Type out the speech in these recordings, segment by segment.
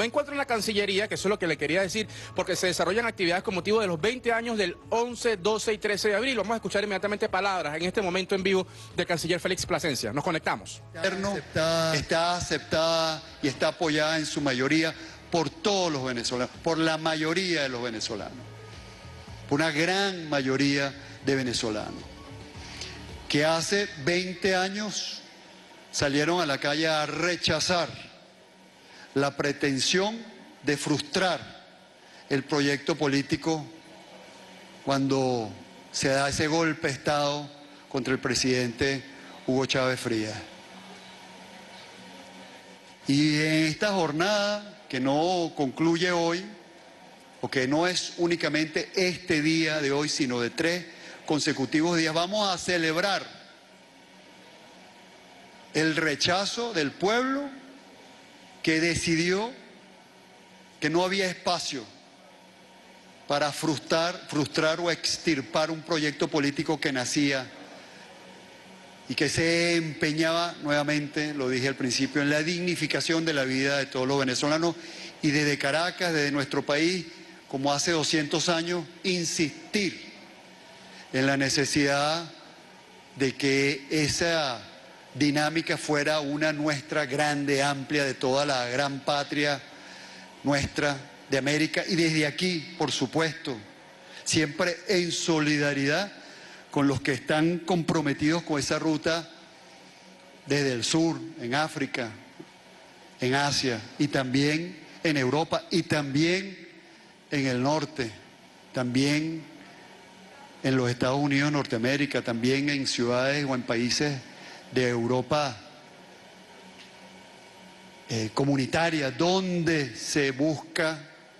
Me encuentro en la Cancillería, que eso es lo que le quería decir, porque se desarrollan actividades con motivo de los 20 años del 11, 12 y 13 de abril. Vamos a escuchar inmediatamente palabras en este momento en vivo del canciller Félix Plasencia. Nos conectamos. Está aceptada y está apoyada en su mayoría por todos los venezolanos, por la mayoría de los venezolanos, por una gran mayoría de venezolanos, que hace 20 años salieron a la calle a rechazar la pretensión de frustrar el proyecto político cuando se da ese golpe de Estado contra el presidente Hugo Chávez Frías. Y en esta jornada, que no concluye hoy, o que no es únicamente este día de hoy, sino de 3 consecutivos días, vamos a celebrar el rechazo del pueblo que decidió que no había espacio para frustrar o extirpar un proyecto político que nacía y que se empeñaba nuevamente, lo dije al principio, en la dignificación de la vida de todos los venezolanos, y desde Caracas, desde nuestro país, como hace 200 años, insistir en la necesidad de que esa dinámica fuera una nuestra grande, amplia, de toda la gran patria nuestra de América, y desde aquí, por supuesto, siempre en solidaridad con los que están comprometidos con esa ruta desde el sur, en África, en Asia, y también en Europa, y también en el norte, también en los Estados Unidos de Norteamérica, también en ciudades o en países de Europa comunitaria, donde se busca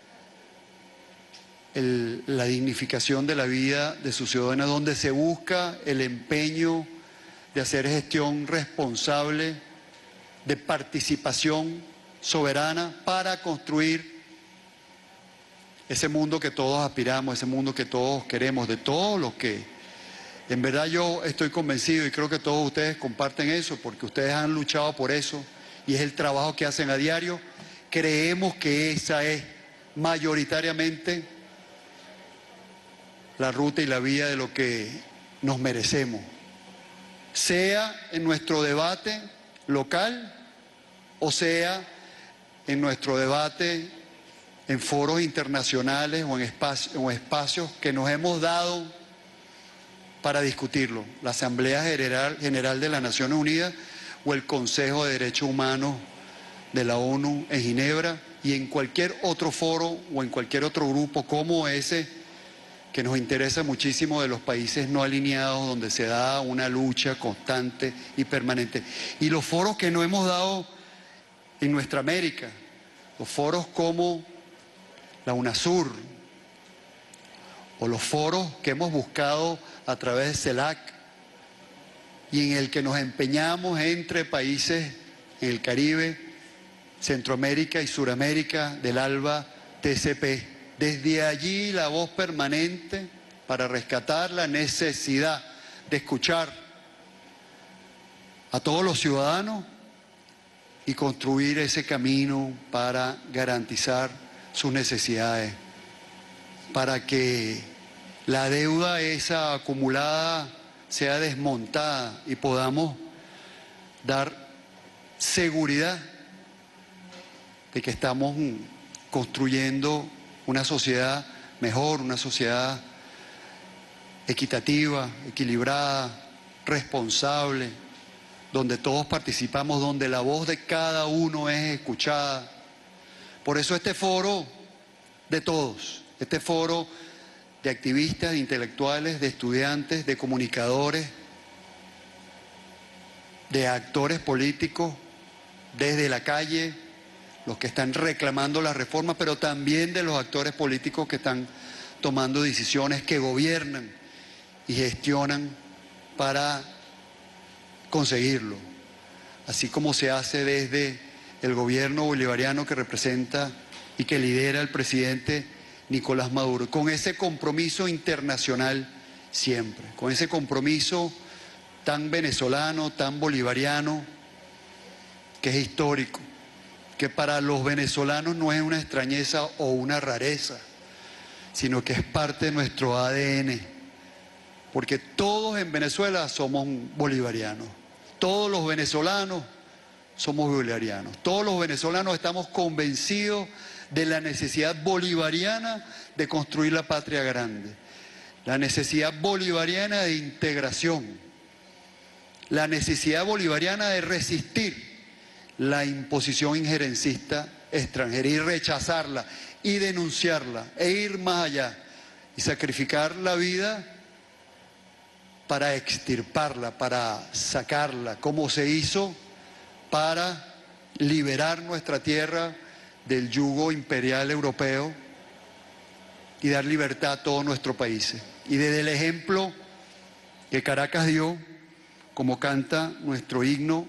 la dignificación de la vida de sus ciudadanos, donde se busca el empeño de hacer gestión responsable, de participación soberana para construir ese mundo que todos aspiramos, ese mundo que todos queremos, de todos los que, en verdad yo estoy convencido y creo que todos ustedes comparten eso, porque ustedes han luchado por eso y es el trabajo que hacen a diario. Creemos que esa es mayoritariamente la ruta y la vía de lo que nos merecemos, sea en nuestro debate local o sea en nuestro debate en foros internacionales o en espacios que nos hemos dado para discutirlo, la Asamblea General de las Naciones Unidas o el Consejo de Derechos Humanos de la ONU en Ginebra, y en cualquier otro foro o en cualquier otro grupo como ese que nos interesa muchísimo, de los países no alineados, donde se da una lucha constante y permanente. Y los foros que no hemos dado en nuestra América, los foros como la UNASUR, o los foros que hemos buscado a través de CELAC, y en el que nos empeñamos entre países en el Caribe, Centroamérica y Suramérica del ALBA TCP. Desde allí la voz permanente para rescatar la necesidad de escuchar a todos los ciudadanos y construir ese camino para garantizar sus necesidades, para que la deuda esa acumulada sea desmontada y podamos dar seguridad de que estamos construyendo una sociedad mejor, una sociedad equitativa, equilibrada, responsable, donde todos participamos, donde la voz de cada uno es escuchada. Por eso este foro de todos, este foro de activistas, de intelectuales, de estudiantes, de comunicadores, de actores políticos, desde la calle, los que están reclamando las reformas, pero también de los actores políticos que están tomando decisiones, que gobiernan y gestionan para conseguirlo. Así como se hace desde el gobierno bolivariano que representa y que lidera el presidente Nicolás Maduro, con ese compromiso internacional siempre, con ese compromiso tan venezolano, tan bolivariano, que es histórico, que para los venezolanos no es una extrañeza o una rareza, sino que es parte de nuestro ADN, porque todos en Venezuela somos bolivarianos, todos los venezolanos somos bolivarianos, todos los venezolanos estamos convencidos de la necesidad bolivariana de construir la patria grande, la necesidad bolivariana de integración, la necesidad bolivariana de resistir la imposición injerencista extranjera y rechazarla y denunciarla e ir más allá y sacrificar la vida para extirparla, para sacarla, como se hizo para liberar nuestra tierra del yugo imperial europeo y dar libertad a todos nuestros países. Y desde el ejemplo que Caracas dio, como canta nuestro himno,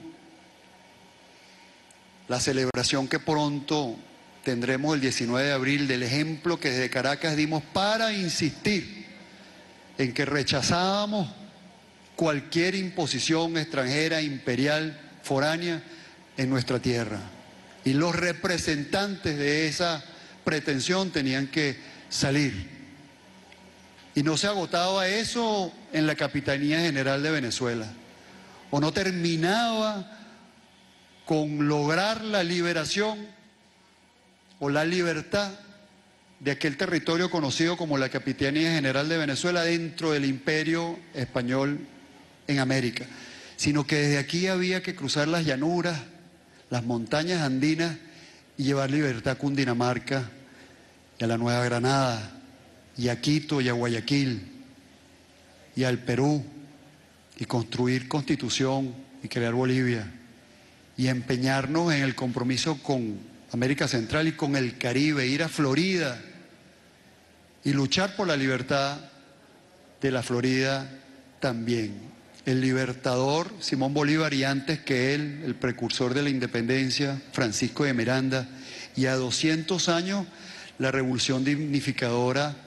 la celebración que pronto tendremos el 19 de abril, del ejemplo que desde Caracas dimos para insistir en que rechazábamos cualquier imposición extranjera, imperial, foránea en nuestra tierra. Y los representantes de esa pretensión tenían que salir. Y no se agotaba eso en la Capitanía General de Venezuela, o no terminaba con lograr la liberación o la libertad de aquel territorio conocido como la Capitanía General de Venezuela dentro del Imperio Español en América, sino que desde aquí había que cruzar las llanuras, las montañas andinas y llevar libertad a Cundinamarca y a la Nueva Granada y a Quito y a Guayaquil y al Perú, y construir Constitución y crear Bolivia, y empeñarnos en el compromiso con América Central y con el Caribe, ir a Florida y luchar por la libertad de la Florida también. El libertador Simón Bolívar, y antes que él, el precursor de la independencia, Francisco de Miranda, y a 200 años la revolución dignificadora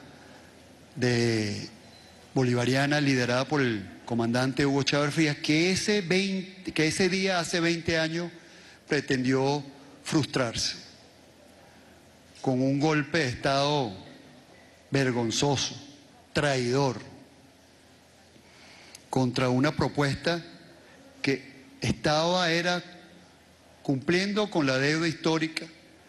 bolivariana liderada por el comandante Hugo Chávez Frías, que ese día, hace 20 años, pretendió frustrarse con un golpe de Estado vergonzoso, traidor, contra una propuesta que era cumpliendo con la deuda histórica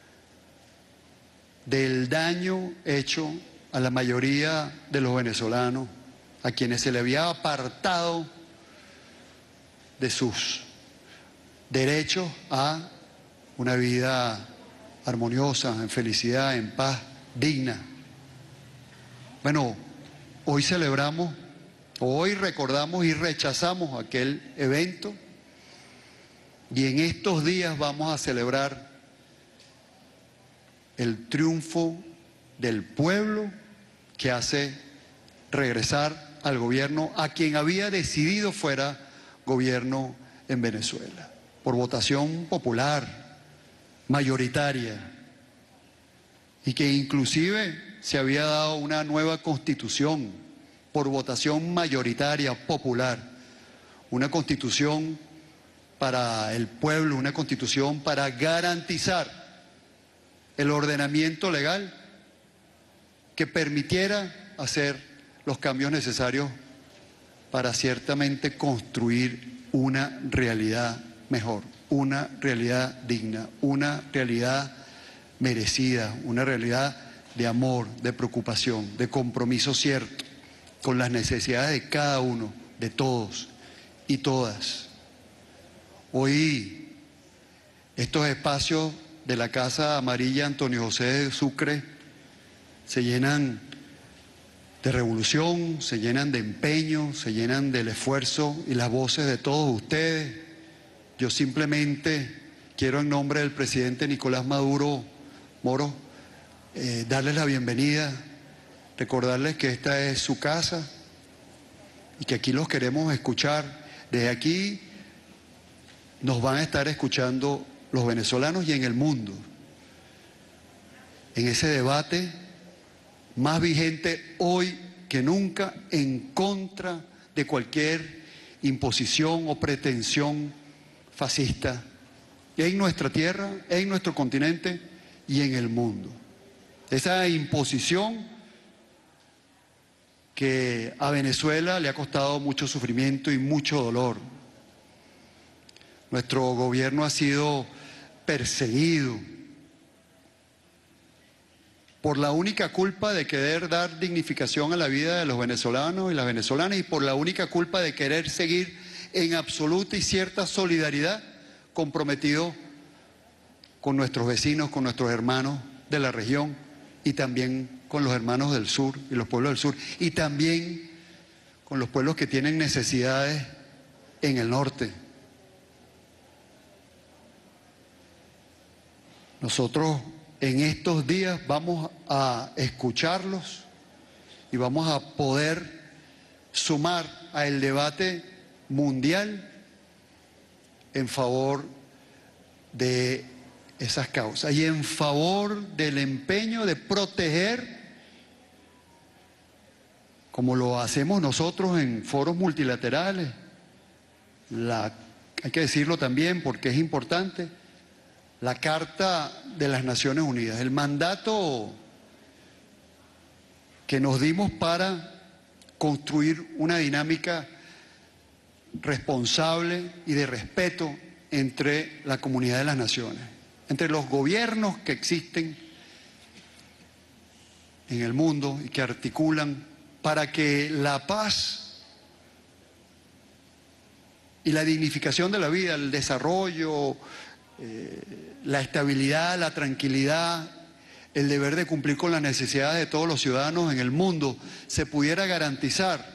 del daño hecho a la mayoría de los venezolanos, a quienes se le había apartado de sus derechos a una vida armoniosa, en felicidad, en paz, digna. Bueno, hoy celebramos, hoy recordamos y rechazamos aquel evento, y en estos días vamos a celebrar el triunfo del pueblo que hace regresar al gobierno a quien había decidido fuera gobierno en Venezuela, por votación popular, mayoritaria, y que inclusive se había dado una nueva constitución por votación mayoritaria, popular, una constitución para el pueblo, una constitución para garantizar el ordenamiento legal que permitiera hacer los cambios necesarios para ciertamente construir una realidad mejor, una realidad digna, una realidad merecida, una realidad de amor, de preocupación, de compromiso cierto con las necesidades de cada uno, de todos y todas. Hoy estos espacios de la Casa Amarilla Antonio José de Sucre se llenan de revolución, se llenan de empeño, se llenan del esfuerzo y las voces de todos ustedes. Yo simplemente quiero, en nombre del presidente Nicolás Maduro Moro, darles la bienvenida, recordarles que esta es su casa y que aquí los queremos escuchar. Desde aquí nos van a estar escuchando los venezolanos y en el mundo, en ese debate más vigente hoy que nunca en contra de cualquier imposición o pretensión fascista en nuestra tierra, en nuestro continente y en el mundo. Esa imposición que a Venezuela le ha costado mucho sufrimiento y mucho dolor. Nuestro gobierno ha sido perseguido por la única culpa de querer dar dignificación a la vida de los venezolanos y las venezolanas y por la única culpa de querer seguir en absoluta y cierta solidaridad comprometido con nuestros vecinos, con nuestros hermanos de la región y también con los hermanos del sur y los pueblos del sur y también con los pueblos que tienen necesidades en el norte. Nosotros en estos días vamos a escucharlos y vamos a poder sumar al debate mundial en favor de esas causas y en favor del empeño de proteger, como lo hacemos nosotros en foros multilaterales, hay que decirlo también porque es importante, la Carta de las Naciones Unidas, el mandato que nos dimos para construir una dinámica responsable y de respeto entre la comunidad de las naciones, entre los gobiernos que existen en el mundo y que articulan para que la paz y la dignificación de la vida, el desarrollo, la estabilidad, la tranquilidad, el deber de cumplir con las necesidades de todos los ciudadanos en el mundo se pudiera garantizar.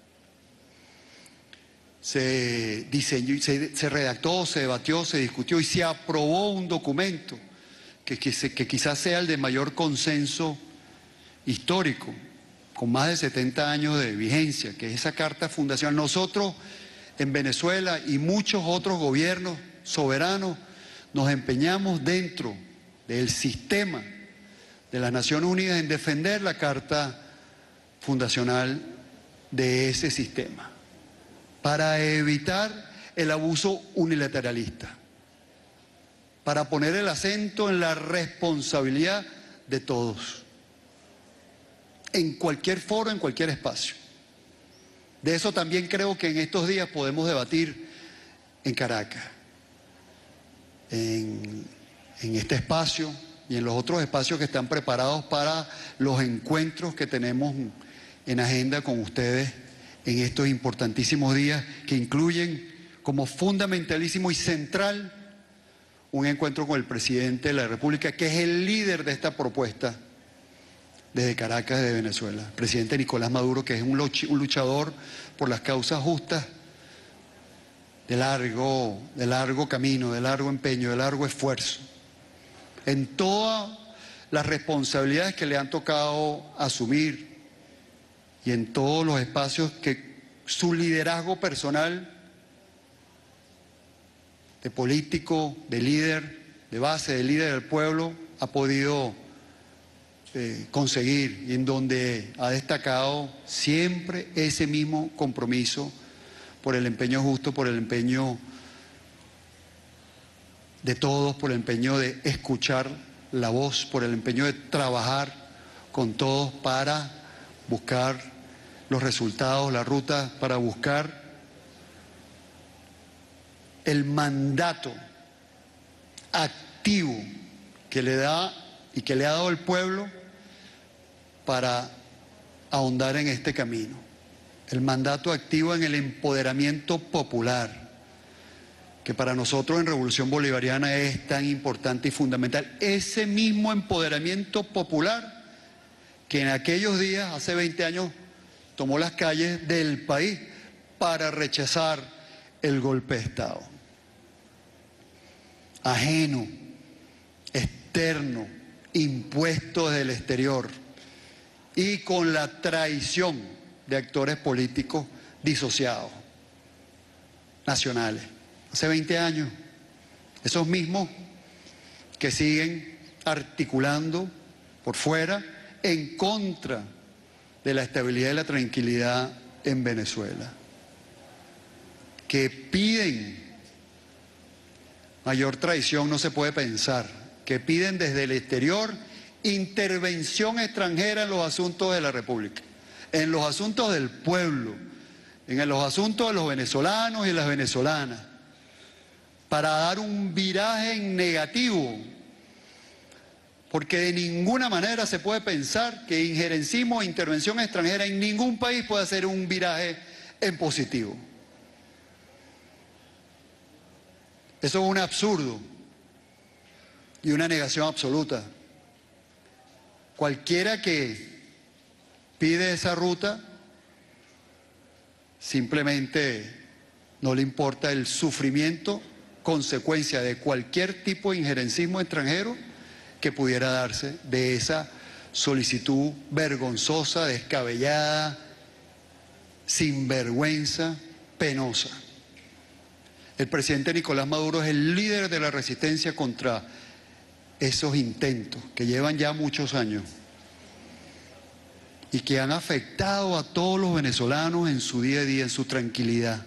Se diseñó, se redactó, se debatió, se discutió y se aprobó un documento que quizás sea el de mayor consenso histórico, con más de 70 años de vigencia, que es esa Carta Fundacional. Nosotros en Venezuela y muchos otros gobiernos soberanos nos empeñamos dentro del sistema de las Naciones Unidas en defender la Carta Fundacional de ese sistema, para evitar el abuso unilateralista, para poner el acento en la responsabilidad de todos, en cualquier foro, en cualquier espacio. De eso también creo que en estos días podemos debatir en Caracas, en este espacio y en los otros espacios que están preparados para los encuentros que tenemos en agenda con ustedes en estos importantísimos días que incluyen como fundamentalísimo y central un encuentro con el presidente de la República, que es el líder de esta propuesta desde Caracas, de Venezuela, el presidente Nicolás Maduro, que es un luchador por las causas justas de largo camino, de largo empeño, de largo esfuerzo, en todas las responsabilidades que le han tocado asumir y en todos los espacios que su liderazgo personal de político, de líder, de base, de líder del pueblo, ha podido conseguir y en donde ha destacado siempre ese mismo compromiso por el empeño justo, por el empeño de todos, por el empeño de escuchar la voz, por el empeño de trabajar con todos para buscar los resultados, la ruta, para buscar el mandato activo que le da y que le ha dado el pueblo para ahondar en este camino. El mandato activo en el empoderamiento popular, que para nosotros en Revolución Bolivariana es tan importante y fundamental. Ese mismo empoderamiento popular que en aquellos días, hace 20 años, tomó las calles del país para rechazar el golpe de Estado. Ajeno, externo, impuesto desde el exterior y con la traición de actores políticos disociados, nacionales. Hace 20 años, esos mismos que siguen articulando por fuera en contra de la estabilidad y la tranquilidad en Venezuela, que piden mayor traición no se puede pensar, que piden desde el exterior intervención extranjera en los asuntos de la República, en los asuntos del pueblo, en los asuntos de los venezolanos y las venezolanas, para dar un viraje en negativo, porque de ninguna manera se puede pensar que injerencismo o intervención extranjera en ningún país puede hacer un viraje en positivo. Eso es un absurdo y una negación absoluta. Cualquiera que pide esa ruta simplemente no le importa el sufrimiento, consecuencia de cualquier tipo de injerencismo extranjero que pudiera darse de esa solicitud vergonzosa, descabellada, sinvergüenza, penosa. El presidente Nicolás Maduro es el líder de la resistencia contra esos intentos que llevan ya muchos años y que han afectado a todos los venezolanos en su día a día, en su tranquilidad.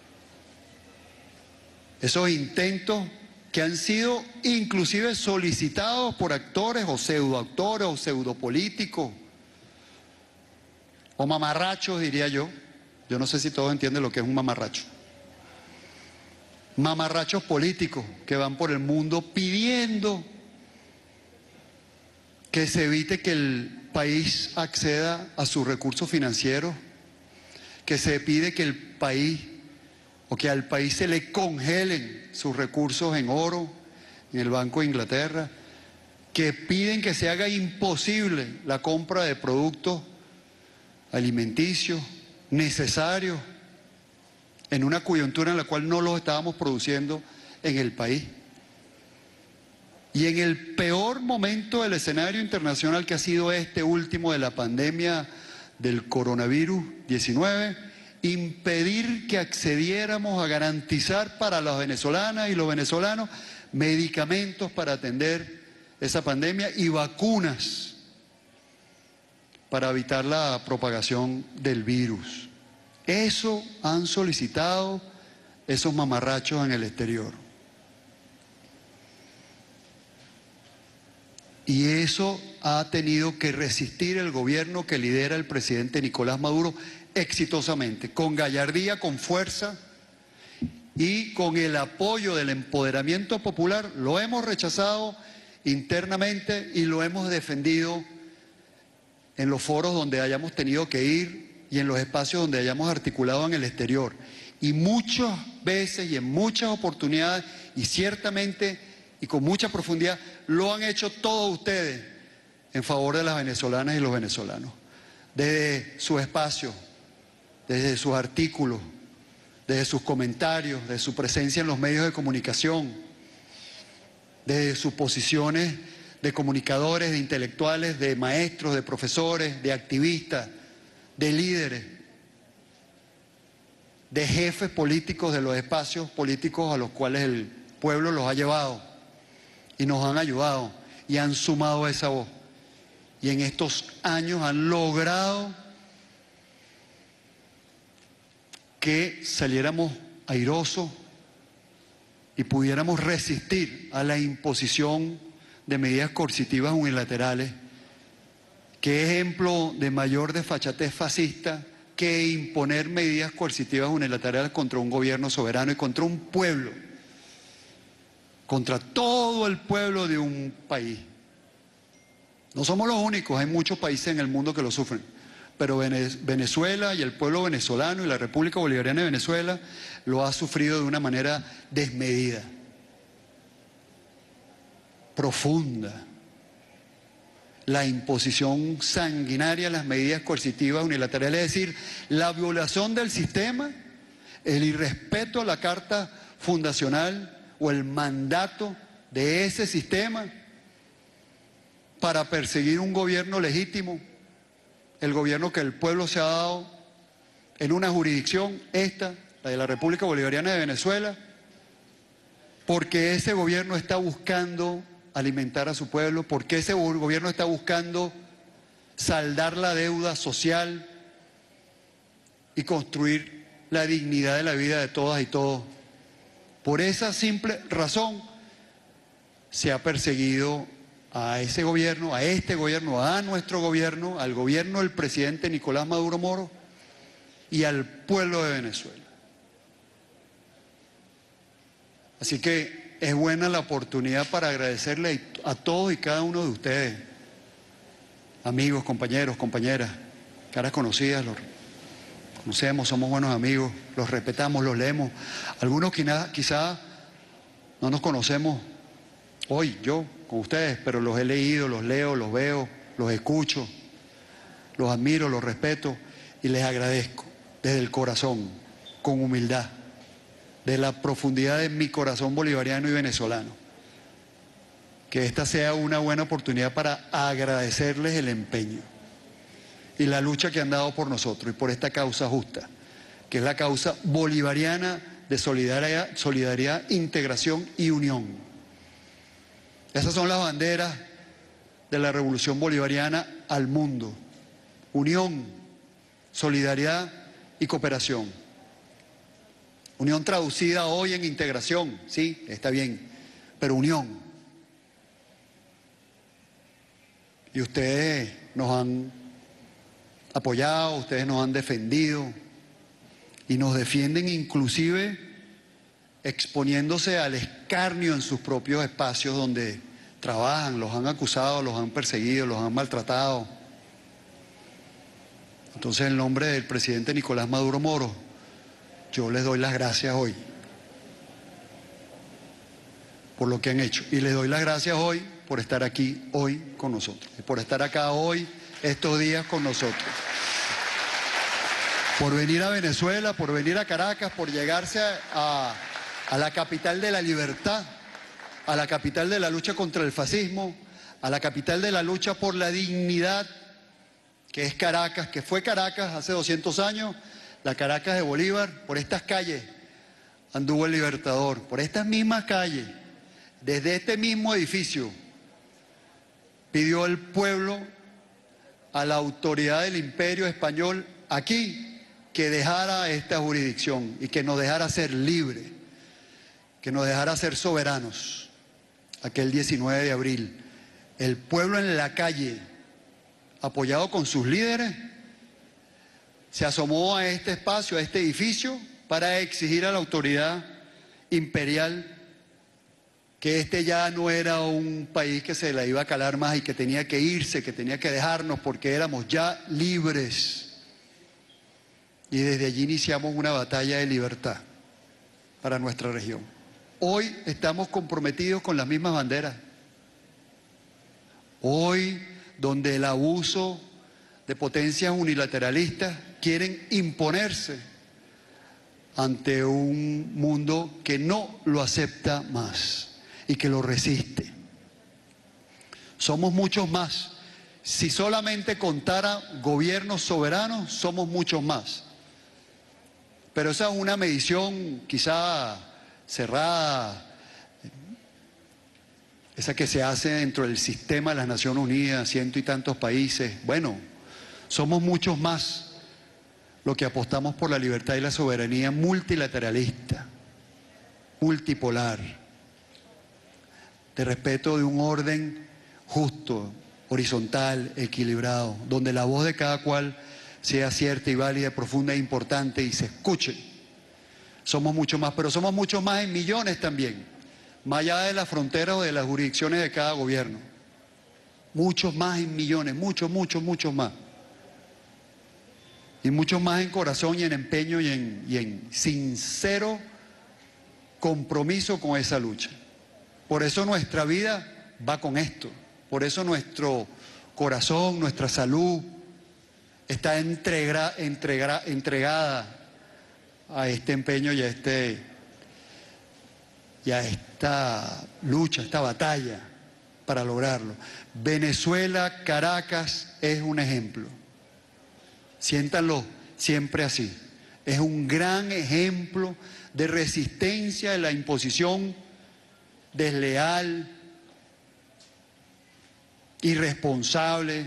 Esos intentos que han sido inclusive solicitados por actores o pseudoactores o pseudopolíticos o mamarrachos, diría yo. Yo no sé si todos entienden lo que es un mamarracho. Mamarrachos políticos que van por el mundo pidiendo que se evite que el país acceda a sus recursos financieros, que se pide que el país o que al país se le congelen sus recursos en oro en el Banco de Inglaterra, que piden que se haga imposible la compra de productos alimenticios necesarios en una coyuntura en la cual no los estábamos produciendo en el país. Y en el peor momento del escenario internacional, que ha sido este último de la pandemia del coronavirus 19, impedir que accediéramos a garantizar para las venezolanas y los venezolanos medicamentos para atender esa pandemia y vacunas para evitar la propagación del virus. Eso han solicitado esos mamarrachos en el exterior. Y eso ha tenido que resistir el gobierno que lidera el presidente Nicolás Maduro exitosamente, con gallardía, con fuerza y con el apoyo del empoderamiento popular. Lo hemos rechazado internamente y lo hemos defendido en los foros donde hayamos tenido que ir y en los espacios donde hayamos articulado en el exterior. Y muchas veces y en muchas oportunidades, y ciertamente y con mucha profundidad, lo han hecho todos ustedes en favor de las venezolanas y los venezolanos. Desde su espacio, desde sus artículos, desde sus comentarios, desde su presencia en los medios de comunicación, desde sus posiciones de comunicadores, de intelectuales, de maestros, de profesores, de activistas, de líderes, de jefes políticos de los espacios políticos a los cuales el pueblo los ha llevado y nos han ayudado y han sumado esa voz. Y en estos años han logrado que saliéramos airosos y pudiéramos resistir a la imposición de medidas coercitivas unilaterales. ¿Qué ejemplo de mayor desfachatez fascista que imponer medidas coercitivas unilaterales contra un gobierno soberano y contra un pueblo, contra todo el pueblo de un país? No somos los únicos, hay muchos países en el mundo que lo sufren, pero Venezuela y el pueblo venezolano y la República Bolivariana de Venezuela lo ha sufrido de una manera desmedida, profunda. La imposición sanguinaria, las medidas coercitivas unilaterales, es decir, la violación del sistema, el irrespeto a la Carta Fundacional o el mandato de ese sistema para perseguir un gobierno legítimo, el gobierno que el pueblo se ha dado en una jurisdicción, esta, la de la República Bolivariana de Venezuela, porque ese gobierno está buscando alimentar a su pueblo, porque ese gobierno está buscando saldar la deuda social y construir la dignidad de la vida de todas y todos Por esa simple razón se ha perseguido a ese gobierno, a este gobierno, a nuestro gobierno, al gobierno del presidente Nicolás Maduro Moro y al pueblo de Venezuela. Así que es buena la oportunidad para agradecerle a todos y cada uno de ustedes, amigos, compañeros, compañeras, caras conocidas, los conocemos, somos buenos amigos, los respetamos, los leemos. Algunos quizá no nos conocemos hoy, yo, con ustedes, pero los he leído, los leo, los veo, los escucho, los admiro, los respeto y les agradezco desde el corazón, con humildad, de la profundidad de mi corazón bolivariano y venezolano. Que esta sea una buena oportunidad para agradecerles el empeño y la lucha que han dado por nosotros y por esta causa justa, que es la causa bolivariana de solidaridad, integración y unión. Esas son las banderas de la revolución bolivariana al mundo: unión, solidaridad y cooperación. Unión traducida hoy en integración, sí, está bien, pero unión. Y ustedes nos han apoyado, ustedes nos han defendido y nos defienden inclusive exponiéndose al escarnio en sus propios espacios donde trabajan. Los han acusado, los han perseguido, los han maltratado. Entonces, en nombre del presidente Nicolás Maduro Moro, yo les doy las gracias hoy por lo que han hecho. Y les doy las gracias hoy por estar aquí hoy con nosotros. Y por estar acá hoy, estos días con nosotros. Por venir a Venezuela, por venir a Caracas, por llegarse a la capital de la libertad, a la capital de la lucha contra el fascismo, a la capital de la lucha por la dignidad, que es Caracas, que fue Caracas hace 200 años, la Caracas de Bolívar. Por estas calles anduvo el Libertador, por estas mismas calles, desde este mismo edificio, pidió el pueblo a la autoridad del Imperio Español aquí que dejara esta jurisdicción y que nos dejara ser libres, que nos dejara ser soberanos. Aquel 19 de abril, el pueblo en la calle, apoyado con sus líderes, se asomó a este espacio, a este edificio, para exigir a la autoridad imperial que este ya no era un país que se la iba a calar más y que tenía que irse, que tenía que dejarnos porque éramos ya libres. Y desde allí iniciamos una batalla de libertad para nuestra región. Hoy estamos comprometidos con las mismas banderas. Hoy, donde el abuso de potencias unilateralistas quieren imponerse ante un mundo que no lo acepta más y que lo resiste. Somos muchos más. Si solamente contara gobiernos soberanos, somos muchos más. Pero esa es una medición quizá cerrada, esa que se hace dentro del sistema de las Naciones Unidas, 100 y tantos países. Bueno, somos muchos más los que apostamos por la libertad y la soberanía multilateralista, multipolar, de respeto de un orden justo, horizontal, equilibrado, donde la voz de cada cual sea cierta y válida, profunda e importante y se escuche. Somos mucho más, pero somos muchos más en millones también, más allá de las fronteras o de las jurisdicciones de cada gobierno. Muchos más en millones, muchos más. Y muchos más en corazón y en empeño y en sincero compromiso con esa lucha. Por eso nuestra vida va con esto, por eso nuestro corazón, nuestra salud está entregada a este empeño y a esta lucha, esta batalla para lograrlo. Venezuela, Caracas es un ejemplo. Siéntanlo siempre así. Es un gran ejemplo de resistencia a la imposición desleal, irresponsable,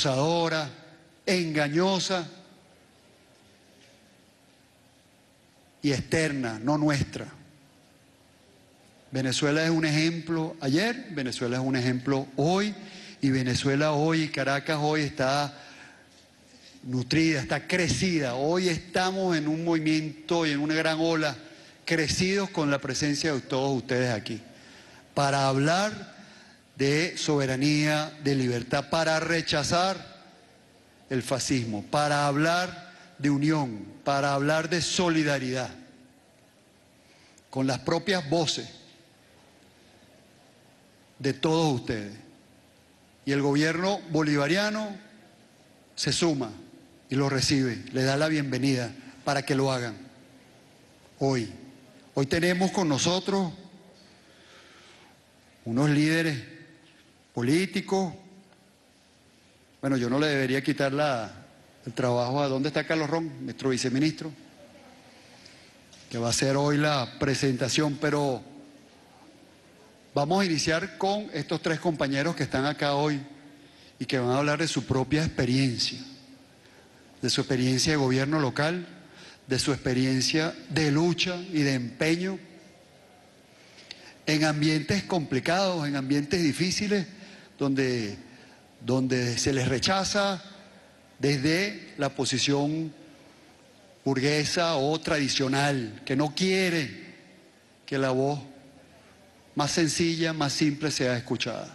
abusadora, engañosa y externa, no nuestra. Venezuela es un ejemplo ayer, Venezuela es un ejemplo hoy, y Venezuela hoy, Caracas hoy está nutrida, está crecida. Hoy estamos en un movimiento y en una gran ola, crecidos con la presencia de todos ustedes aquí, para hablar de soberanía, de libertad, para rechazar el fascismo, para hablar de unión, para hablar de solidaridad, con las propias voces de todos ustedes. Y el gobierno bolivariano se suma y lo recibe, le da la bienvenida para que lo hagan hoy. Hoy tenemos con nosotros unos líderes políticos. Bueno, yo no le debería quitar el trabajo a... ¿Dónde está Carlos Ron, nuestro viceministro? Que va a hacer hoy la presentación, pero vamos a iniciar con estos tres compañeros que están acá hoy y que van a hablar de su propia experiencia, de su experiencia de gobierno local, de su experiencia de lucha y de empeño en ambientes complicados, en ambientes difíciles, donde se les rechaza desde la posición burguesa o tradicional, que no quiere que la voz más sencilla, más simple sea escuchada.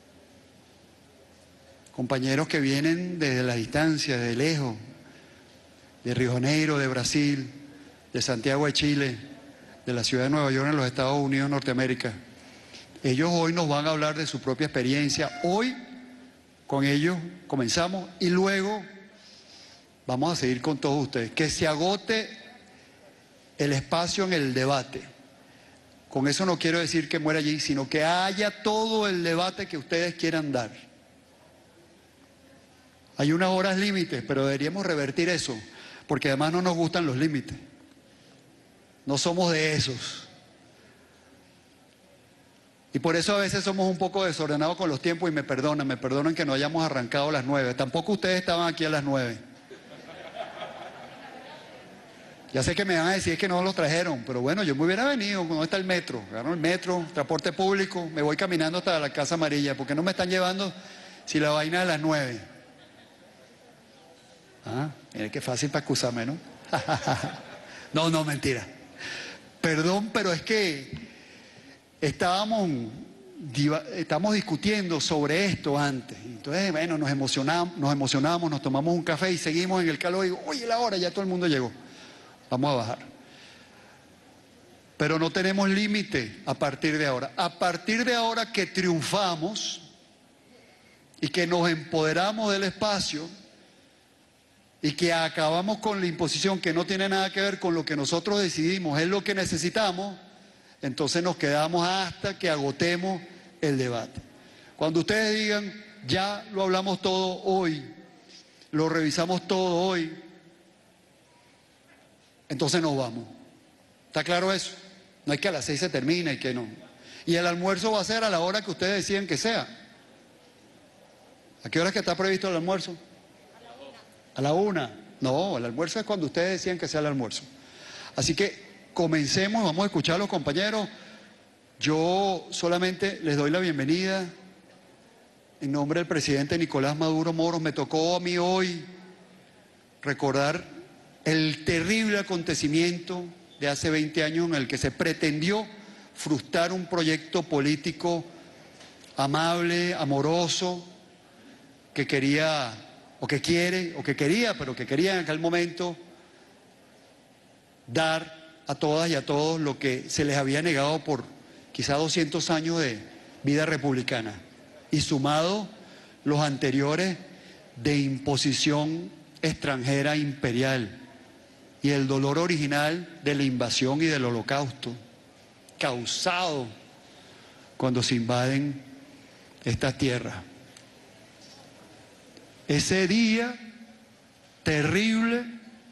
Compañeros que vienen desde la distancia, de lejos, de Río de Janeiro, de Brasil, de Santiago de Chile, de la ciudad de Nueva York en los Estados Unidos de Norteamérica. Ellos hoy nos van a hablar de su propia experiencia. Hoy con ellos comenzamos y luego vamos a seguir con todos ustedes. Que se agote el espacio en el debate. Con eso no quiero decir que muera allí, sino que haya todo el debate que ustedes quieran dar. Hay unas horas límites, pero deberíamos revertir eso, porque además no nos gustan los límites. No somos de esos. Y por eso a veces somos un poco desordenados con los tiempos y me perdonan que no hayamos arrancado a las 9. Tampoco ustedes estaban aquí a las 9. Ya sé que me van a decir que no los trajeron, pero bueno, yo me hubiera venido. ¿Dónde está el metro? Agarro el metro, transporte público, me voy caminando hasta la Casa Amarilla. ¿Por qué no me están llevando si la vaina es a las 9? Ah, mire qué fácil para excusarme, ¿no? No, mentira. Perdón, pero es que estamos discutiendo sobre esto antes. Entonces, bueno, nos emocionamos, nos tomamos un café y seguimos en el calor y digo, oye, la hora, ya todo el mundo llegó. Vamos a bajar. Pero no tenemos límite a partir de ahora. A partir de ahora que triunfamos y que nos empoderamos del espacio y que acabamos con la imposición que no tiene nada que ver con lo que nosotros decidimos, es lo que necesitamos, entonces nos quedamos hasta que agotemos el debate. Cuando ustedes digan, ya lo hablamos todo hoy, lo revisamos todo hoy, entonces nos vamos. ¿Está claro eso? No es que a las 6 se termine y que no. Y el almuerzo va a ser a la hora que ustedes deciden que sea. ¿A qué hora es que está previsto el almuerzo? A la 1. No, el almuerzo es cuando ustedes deciden que sea el almuerzo. Así que comencemos, vamos a escuchar a los compañeros. Yo solamente les doy la bienvenida en nombre del presidente Nicolás Maduro Moros. Me tocó a mí hoy recordar el terrible acontecimiento de hace 20 años en el que se pretendió frustrar un proyecto político amable, amoroso, que quería, o que quiere, o que quería, pero que quería en aquel momento dar a todas y a todos lo que se les había negado por quizá 200 años de vida republicana, y sumado los anteriores de imposición extranjera imperial y el dolor original de la invasión y del holocausto causado cuando se invaden estas tierras. Ese día terrible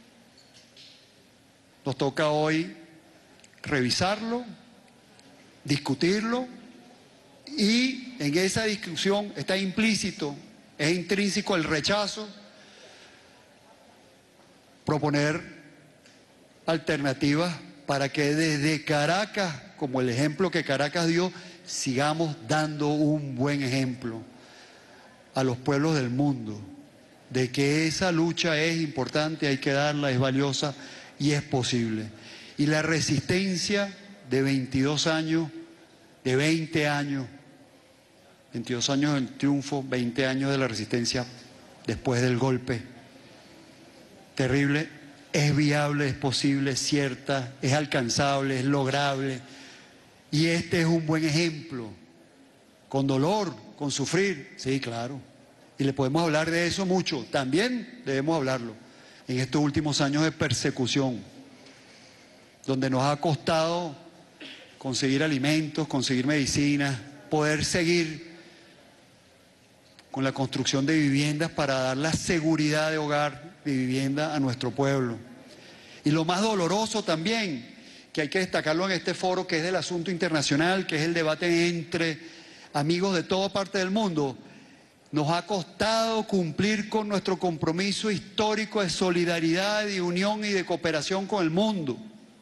nos toca hoy revisarlo, discutirlo, y en esa discusión está implícito, es intrínseco el rechazo, proponer alternativas para que desde Caracas, como el ejemplo que Caracas dio, sigamos dando un buen ejemplo a los pueblos del mundo, de que esa lucha es importante, hay que darla, es valiosa y es posible. Y la resistencia de 22 años, de 20 años, 22 años del triunfo, 20 años de la resistencia después del golpe terrible, es viable, es posible, es cierta, es alcanzable, es lograble. Y este es un buen ejemplo, con dolor, con sufrir, sí, claro. Y le podemos hablar de eso mucho, también debemos hablarlo, en estos últimos años de persecución, donde nos ha costado conseguir alimentos, conseguir medicinas, poder seguir con la construcción de viviendas para dar la seguridad de hogar, de vivienda a nuestro pueblo. Y lo más doloroso también, que hay que destacarlo en este foro, que es del asunto internacional, que es el debate entre amigos de toda parte del mundo, nos ha costado cumplir con nuestro compromiso histórico de solidaridad, de unión y de cooperación con el mundo.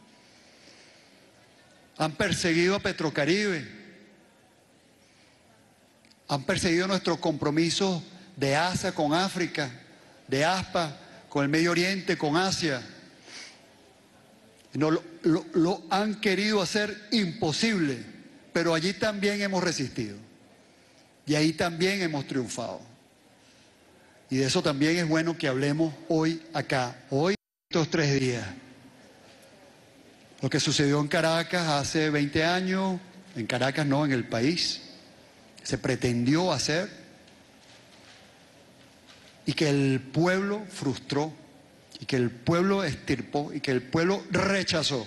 Han perseguido a Petrocaribe, han perseguido nuestros compromisos de ASA con África, de ASPA con el Medio Oriente, con Asia. No, lo han querido hacer imposible, pero allí también hemos resistido y ahí también hemos triunfado. Y de eso también es bueno que hablemos hoy acá, hoy, estos 3 días. Lo que sucedió en Caracas hace 20 años, en Caracas no, en el país, se pretendió hacer y que el pueblo frustró, y que el pueblo extirpó, y que el pueblo rechazó.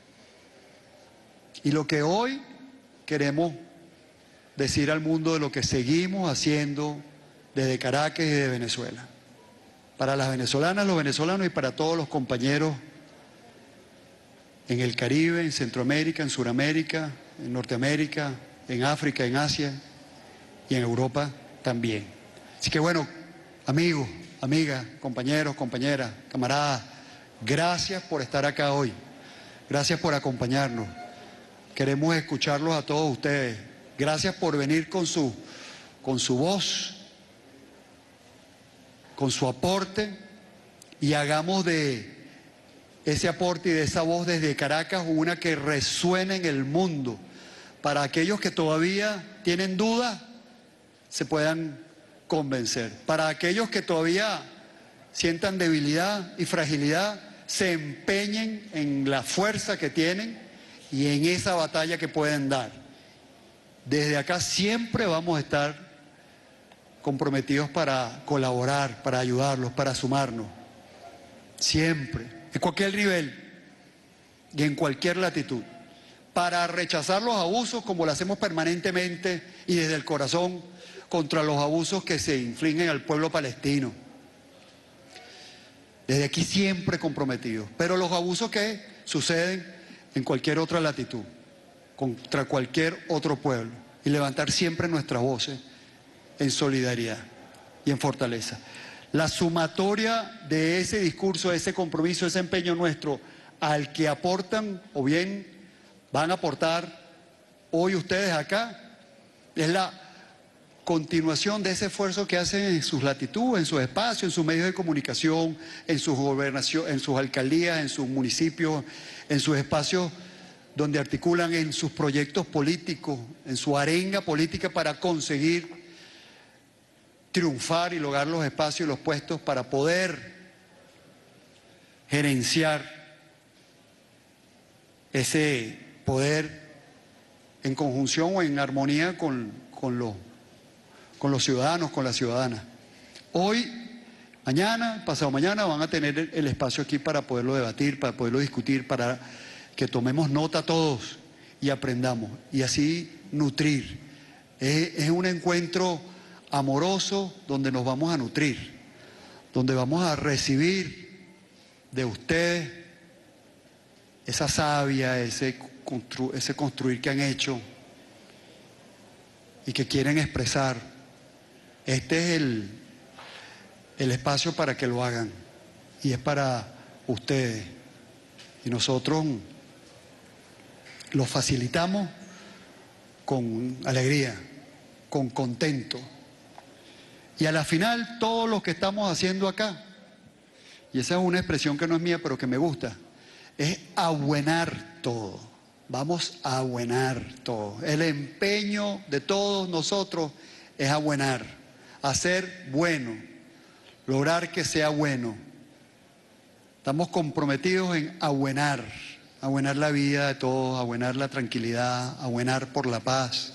Y lo que hoy queremos decir al mundo de lo que seguimos haciendo desde Caracas y de Venezuela. Para las venezolanas, los venezolanos y para todos los compañeros en el Caribe, en Centroamérica, en Suramérica, en Norteamérica, en África, en Asia y en Europa también. Así que bueno, amigos, amigas, compañeros, compañeras, camaradas, gracias por estar acá hoy. Gracias por acompañarnos. Queremos escucharlos a todos ustedes. Gracias por venir con su voz, con su aporte, y hagamos de ese aporte y de esa voz desde Caracas una que resuene en el mundo. Para aquellos que todavía tienen dudas, se puedan convencer. Para aquellos que todavía sientan debilidad y fragilidad, se empeñen en la fuerza que tienen y en esa batalla que pueden dar. Desde acá siempre vamos a estar comprometidos para colaborar, para ayudarlos, para sumarnos. Siempre, en cualquier nivel y en cualquier latitud. Para rechazar los abusos como lo hacemos permanentemente y desde el corazón contra los abusos que se infligen al pueblo palestino. Desde aquí siempre comprometidos. Pero los abusos que suceden en cualquier otra latitud, contra cualquier otro pueblo. Y levantar siempre nuestras voces en solidaridad y en fortaleza. La sumatoria de ese discurso, de ese compromiso, de ese empeño nuestro, al que aportan o bien van a aportar hoy ustedes acá, es la continuación de ese esfuerzo que hacen en sus latitudes, en sus espacios, en sus medios de comunicación, en sus gobernaciones, en sus alcaldías, en sus municipios, en sus espacios donde articulan en sus proyectos políticos, en su arenga política para conseguir triunfar y lograr los espacios y los puestos para poder gerenciar ese poder en conjunción o en armonía con los ciudadanos, con las ciudadanas. Hoy, mañana, pasado mañana van a tener el espacio aquí para poderlo debatir, para poderlo discutir, para que tomemos nota todos y aprendamos y así nutrir. Es un encuentro amoroso donde nos vamos a nutrir, donde vamos a recibir de ustedes esa savia, ese construir que han hecho y que quieren expresar. Este es el espacio para que lo hagan y es para ustedes. y nosotros lo facilitamos con alegría, con contento. Y a la final, todo lo que estamos haciendo acá, y esa es una expresión que no es mía, pero que me gusta, es abuenar todo. Vamos a abuenar todo. El empeño de todos nosotros es abuenar, hacer bueno, lograr que sea bueno. Estamos comprometidos en abuenar la vida de todos, abuenar la tranquilidad, abuenar por la paz,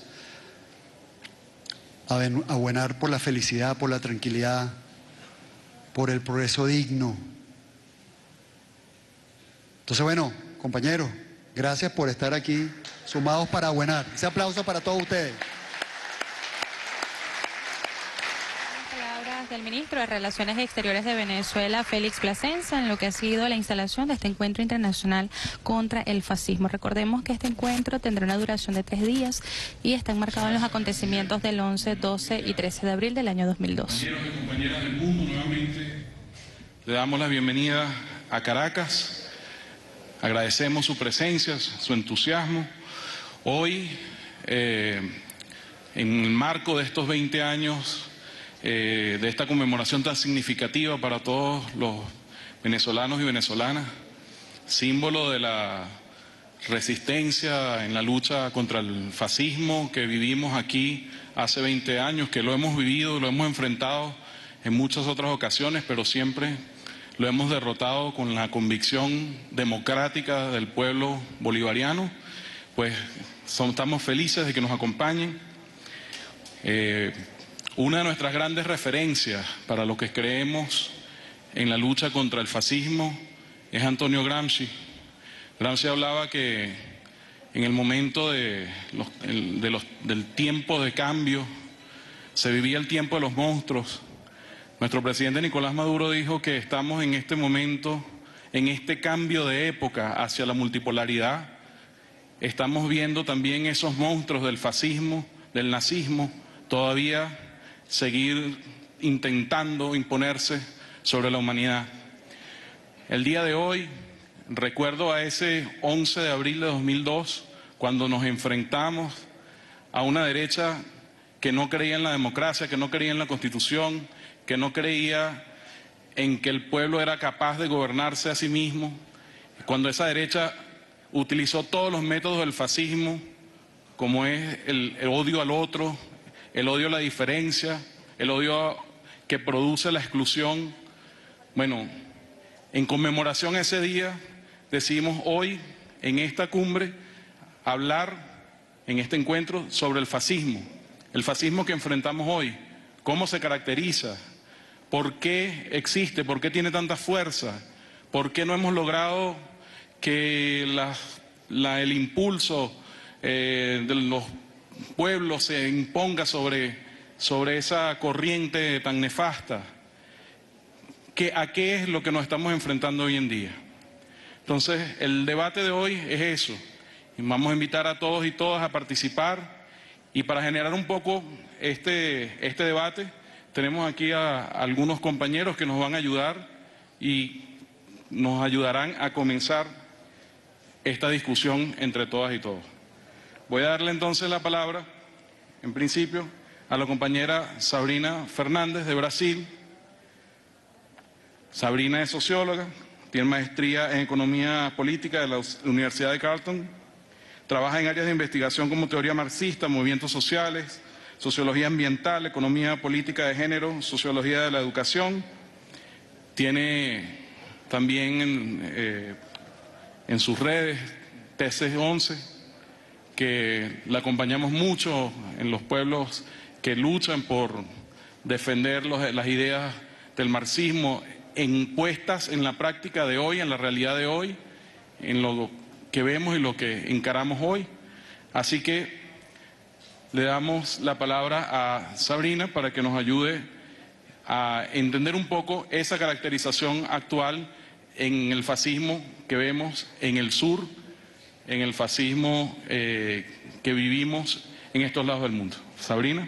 abuenar por la felicidad, por la tranquilidad, por el progreso digno. Entonces, bueno, compañeros, gracias por estar aquí, sumados para abuenar. Ese aplauso para todos ustedes. Palabras del ministro de Relaciones Exteriores de Venezuela, Félix Plasencia, en lo que ha sido la instalación de este encuentro internacional contra el fascismo. Recordemos que este encuentro tendrá una duración de 3 días y está enmarcado en los acontecimientos del 11, 12 y 13 de abril del año 2002. Compañeros y compañeras del mundo, nuevamente le damos la bienvenida a Caracas. Agradecemos su presencia, su entusiasmo. Hoy, en el marco de estos 20 años de esta conmemoración tan significativa para todos los venezolanos y venezolanas, símbolo de la resistencia en la lucha contra el fascismo que vivimos aquí hace 20 años, que lo hemos vivido, lo hemos enfrentado en muchas otras ocasiones, pero siempre lo hemos derrotado con la convicción democrática del pueblo bolivariano. Pues estamos felices de que nos acompañen. Una de nuestras grandes referencias para lo que creemos en la lucha contra el fascismo es Antonio Gramsci. Gramsci hablaba que en el momento del tiempo de cambio se vivía el tiempo de los monstruos. Nuestro presidente Nicolás Maduro dijo que estamos en este momento, en este cambio de época hacia la multipolaridad. Estamos viendo también esos monstruos del fascismo, del nazismo, todavía seguir intentando imponerse sobre la humanidad. El día de hoy, recuerdo a ese 11 de abril de 2002, cuando nos enfrentamos a una derecha que no creía en la democracia, que no creía en la Constitución, que no creía en que el pueblo era capaz de gobernarse a sí mismo, cuando esa derecha utilizó todos los métodos del fascismo, como es el odio al otro, el odio a la diferencia, el odio que produce la exclusión. Bueno, en conmemoración a ese día, decidimos hoy, en esta cumbre, hablar en este encuentro sobre el fascismo que enfrentamos hoy, cómo se caracteriza, por qué existe, por qué tiene tanta fuerza, por qué no hemos logrado que el impulso de los pueblos se imponga sobre esa corriente tan nefasta. ¿A qué es lo que nos estamos enfrentando hoy en día? Entonces, el debate de hoy es eso. Y vamos a invitar a todos y todas a participar, y para generar un poco este debate, tenemos aquí a algunos compañeros que nos van a ayudar y nos ayudarán a comenzar esta discusión entre todas y todos. Voy a darle entonces la palabra, en principio, a la compañera Sabrina Fernández de Brasil. Sabrina es socióloga, tiene maestría en Economía Política de la Universidad de Carleton, trabaja en áreas de investigación como teoría marxista, movimientos sociales, sociología ambiental, economía política de género, sociología de la educación. Tiene también en sus redes Tesis 11, que la acompañamos mucho en los pueblos que luchan por defender las ideas del marxismo puestas en la práctica de hoy, en la realidad de hoy, en lo que vemos y lo que encaramos hoy. Así que le damos la palabra a Sabrina para que nos ayude a entender un poco esa caracterización actual en el fascismo que vemos en el sur, en el fascismo que vivimos en estos lados del mundo. Sabrina.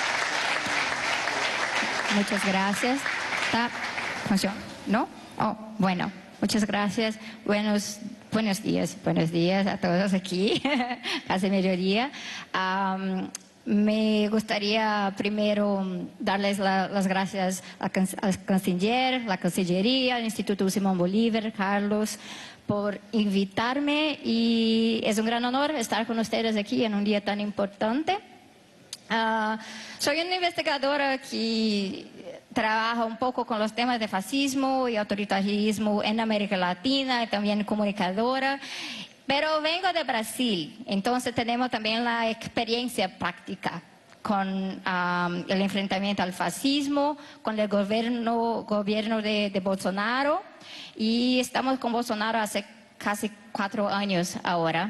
Muchas gracias. ¿Está? ¿Funciona? ¿No? Oh. Bueno, muchas gracias. Buenos días a todos aquí, casi mediodía. Me gustaría primero darles las gracias al canciller, la Cancillería, al Instituto Simón Bolívar, Carlos, por invitarme, y es un gran honor estar con ustedes aquí en un día tan importante. Soy una investigadora que trabaja un poco con los temas de fascismo y autoritarismo en América Latina, y también comunicadora. Pero vengo de Brasil, entonces tenemos también la experiencia práctica con el enfrentamiento al fascismo, con el gobierno de Bolsonaro, y estamos con Bolsonaro hace casi 4 años ahora.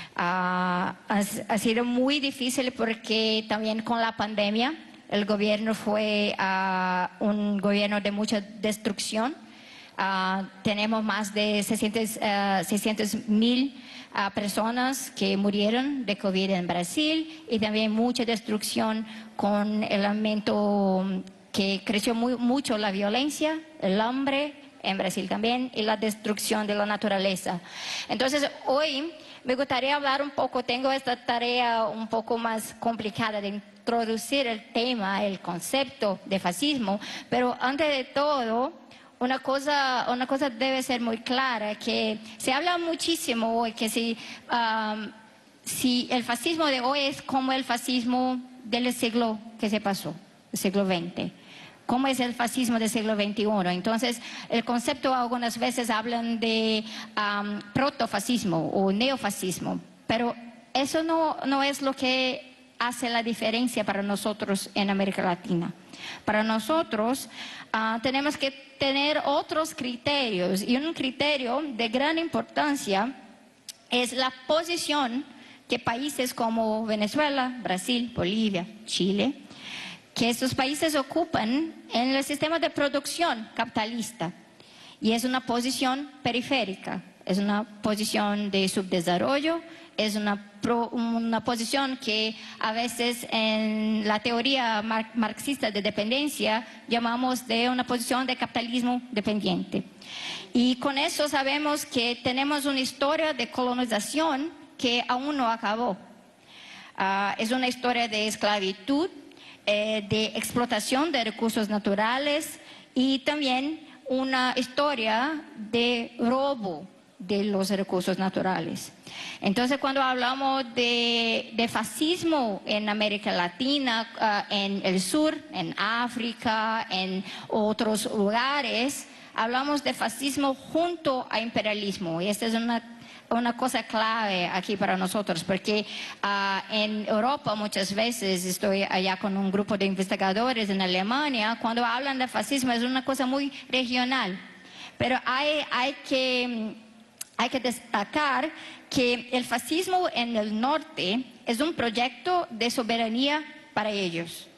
Ha sido muy difícil porque también con la pandemia el gobierno fue un gobierno de mucha destrucción. Tenemos más de 600,000 personas que murieron de COVID en Brasil, y también mucha destrucción con el aumento que creció mucho la violencia, el hambre en Brasil también, y la destrucción de la naturaleza. Entonces hoy me gustaría hablar un poco, tengo esta tarea un poco más complicada de introducir el tema, el concepto de fascismo, pero antes de todo, una cosa debe ser muy clara, que se habla muchísimo hoy que si el fascismo de hoy es como el fascismo del siglo que se pasó, el siglo XX. ¿Cómo es el fascismo del siglo XXI? Entonces, el concepto algunas veces hablan de protofascismo o neofascismo, pero eso no es lo que hace la diferencia para nosotros en América Latina. Para nosotros tenemos que tener otros criterios, y un criterio de gran importancia es la posición que países como Venezuela, Brasil, Bolivia, Chile, que estos países ocupan en el sistema de producción capitalista, y es una posición periférica, es una posición de subdesarrollo, es una posición que a veces en la teoría marxista de dependencia llamamos de una posición de capitalismo dependiente. Y con eso sabemos que tenemos una historia de colonización que aún no acabó. Es una historia de esclavitud, de explotación de recursos naturales, y también una historia de robo de los recursos naturales. Entonces, cuando hablamos de fascismo en América Latina, en el sur, en África, en otros lugares, hablamos de fascismo junto a imperialismo, y esta es una cosa clave aquí para nosotros, porque en Europa muchas veces, estoy allá con un grupo de investigadores en Alemania, cuando hablan de fascismo es una cosa muy regional, pero hay que destacar que el fascismo en el norte es un proyecto de soberanía para ellos,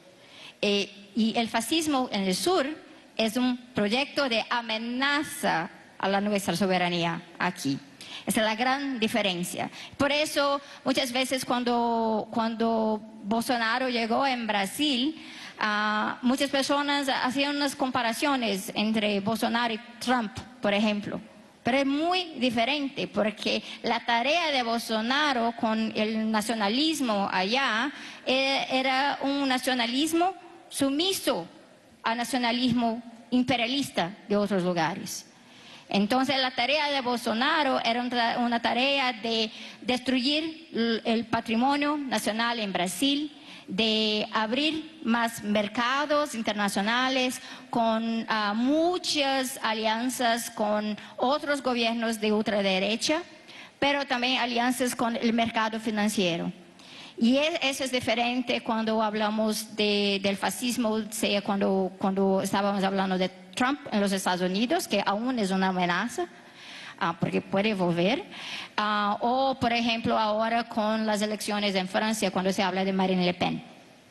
y el fascismo en el sur es un proyecto de amenaza a nuestra soberanía aquí. Esa es la gran diferencia. Por eso muchas veces cuando Bolsonaro llegó en Brasil, muchas personas hacían unas comparaciones entre Bolsonaro y Trump, por ejemplo. Pero es muy diferente, porque la tarea de Bolsonaro con el nacionalismo allá era un nacionalismo sumiso al nacionalismo imperialista de otros lugares. Entonces la tarea de Bolsonaro era una tarea de destruir el patrimonio nacional en Brasil, de abrir más mercados internacionales con muchas alianzas con otros gobiernos de ultraderecha, pero también alianzas con el mercado financiero. Y eso es diferente cuando hablamos del fascismo, sea cuando estábamos hablando de Trump en los Estados Unidos, que aún es una amenaza, porque puede volver, o por ejemplo ahora con las elecciones en Francia, cuando se habla de Marine Le Pen.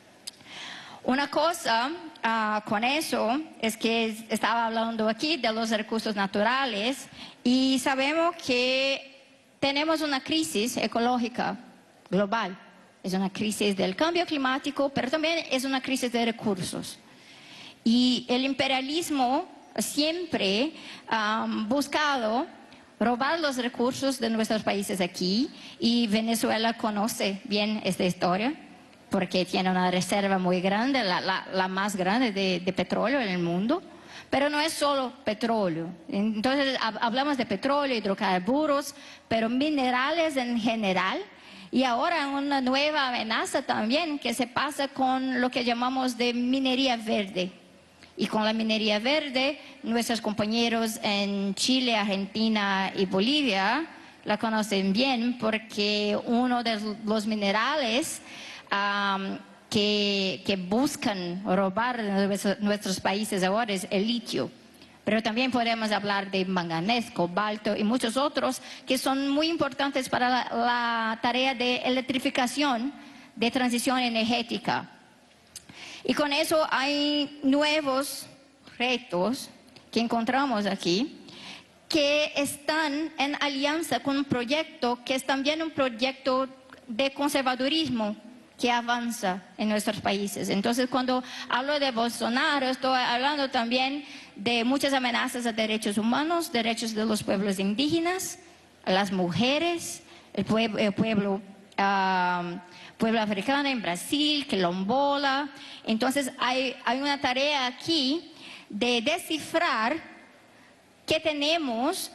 Una cosa con eso es que estaba hablando aquí de los recursos naturales, y sabemos que tenemos una crisis ecológica global. Es una crisis del cambio climático, pero también es una crisis de recursos. Y el imperialismo siempre buscado robar los recursos de nuestros países aquí, y Venezuela conoce bien esta historia porque tiene una reserva muy grande, la más grande de petróleo en el mundo. Pero no es solo petróleo. Entonces hablamos de petróleo, hidrocarburos, pero minerales en general. Y ahora una nueva amenaza también que se pasa con lo que llamamos de minería verde. Y con la minería verde, nuestros compañeros en Chile, Argentina y Bolivia la conocen bien, porque uno de los minerales que buscan robar nuestros países ahora es el litio. Pero también podemos hablar de manganeso, cobalto y muchos otros que son muy importantes para la tarea de electrificación, de transición energética. Y con eso hay nuevos retos que encontramos aquí, que están en alianza con un proyecto que es también un proyecto de conservadurismo que avanza en nuestros países. Entonces, cuando hablo de Bolsonaro, estoy hablando también de muchas amenazas a derechos humanos, derechos de los pueblos indígenas, las mujeres, el pueblo africano en Brasil, quilombola. Entonces, hay una tarea aquí de descifrar qué tenemos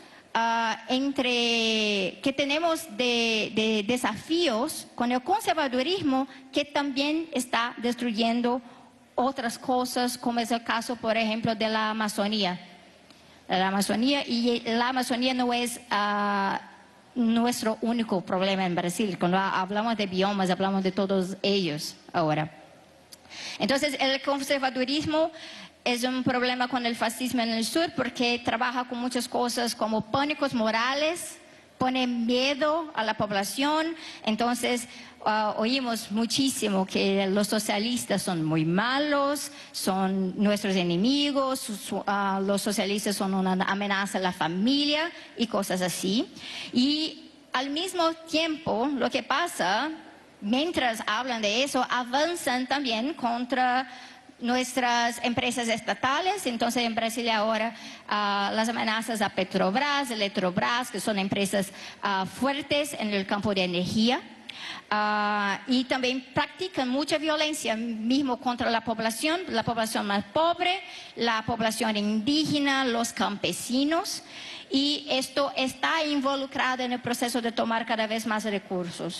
de desafíos con el conservadurismo, que también está destruyendo otras cosas, como es el caso, por ejemplo, de la Amazonía. Y la Amazonía no es nuestro único problema en Brasil. Cuando hablamos de biomas, hablamos de todos ellos ahora. Entonces, el conservadurismo es un problema con el fascismo en el sur, porque trabaja con muchas cosas como pánicos morales, pone miedo a la población. Entonces oímos muchísimo que los socialistas son muy malos, son nuestros enemigos, los socialistas son una amenaza a la familia y cosas así. Y al mismo tiempo, lo que pasa, mientras hablan de eso, avanzan también contra nuestras empresas estatales. Entonces en Brasil ahora las amenazas a Petrobras, Eletrobras, que son empresas fuertes en el campo de energía, y también practican mucha violencia mismo contra la población más pobre, la población indígena, los campesinos, y esto está involucrado en el proceso de tomar cada vez más recursos.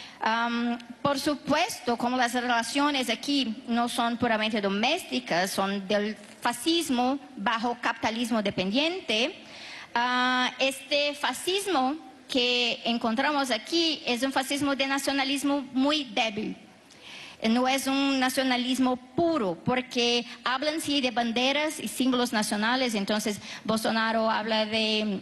Por supuesto, como las relaciones aquí no son puramente domésticas, son del fascismo bajo capitalismo dependiente, este fascismo que encontramos aquí es un fascismo de nacionalismo muy débil. No es un nacionalismo puro, porque hablan sí de banderas y símbolos nacionales. Entonces Bolsonaro habla de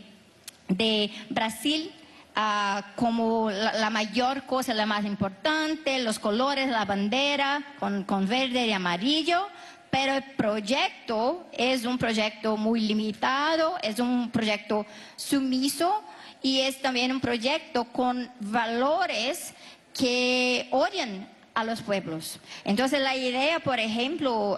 Brasil como la mayor cosa, la más importante, los colores, la bandera con verde y amarillo, pero el proyecto es un proyecto muy limitado, es un proyecto sumiso, y es también un proyecto con valores que odian a los pueblos. Entonces la idea, por ejemplo,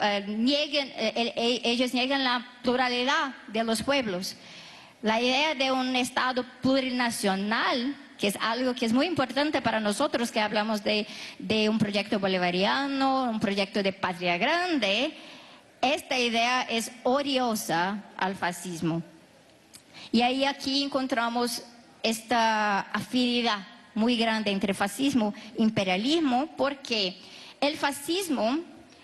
ellos niegan la pluralidad de los pueblos. La idea de un Estado plurinacional, que es algo que es muy importante para nosotros, que hablamos de un proyecto bolivariano, un proyecto de patria grande, esta idea es odiosa al fascismo. Y ahí aquí encontramos esta afinidad muy grande entre fascismo e imperialismo, porque el fascismo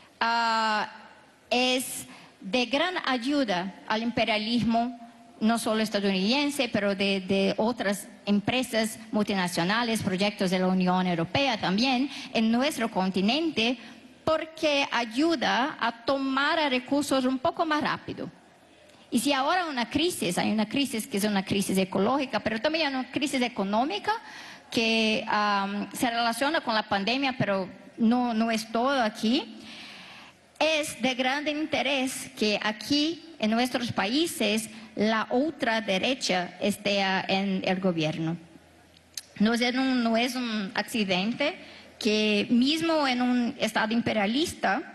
es de gran ayuda al imperialismo, no solo estadounidense, pero de otras empresas multinacionales, proyectos de la Unión Europea también, en nuestro continente, porque ayuda a tomar recursos un poco más rápido. Y si ahora hay una crisis que es una crisis ecológica, pero también hay una crisis económica que se relaciona con la pandemia, pero no es todo aquí. Es de gran interés que aquí, en nuestros países, la ultraderecha esté en el gobierno. No es un accidente que mismo en un estado imperialista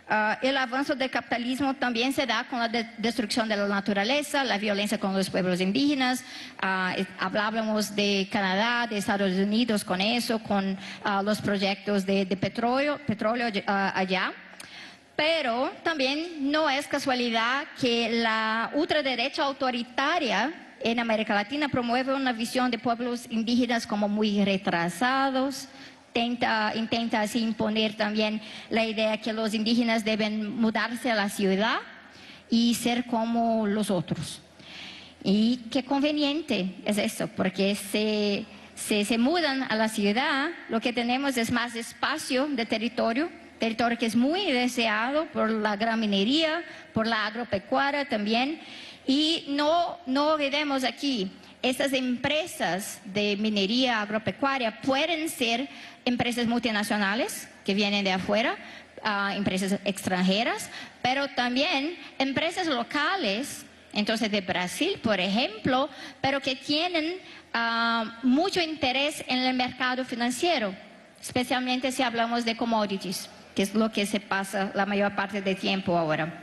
el avance del capitalismo también se da con la destrucción de la naturaleza, la violencia con los pueblos indígenas. Hablábamos de Canadá, de Estados Unidos con eso, con los proyectos de petróleo allá. Pero también no es casualidad que la ultraderecha autoritaria en América Latina promueve una visión de pueblos indígenas como muy retrasados. Intenta así imponer también la idea que los indígenas deben mudarse a la ciudad y ser como los otros. Y qué conveniente es eso, porque se mudan a la ciudad, lo que tenemos es más espacio de territorio que es muy deseado por la gran minería, por la agropecuaria también. Y no olvidemos aquí, estas empresas de minería agropecuaria pueden ser empresas multinacionales que vienen de afuera, empresas extranjeras, pero también empresas locales, entonces de Brasil, por ejemplo, pero que tienen mucho interés en el mercado financiero, especialmente si hablamos de commodities, que es lo que se pasa la mayor parte del tiempo ahora.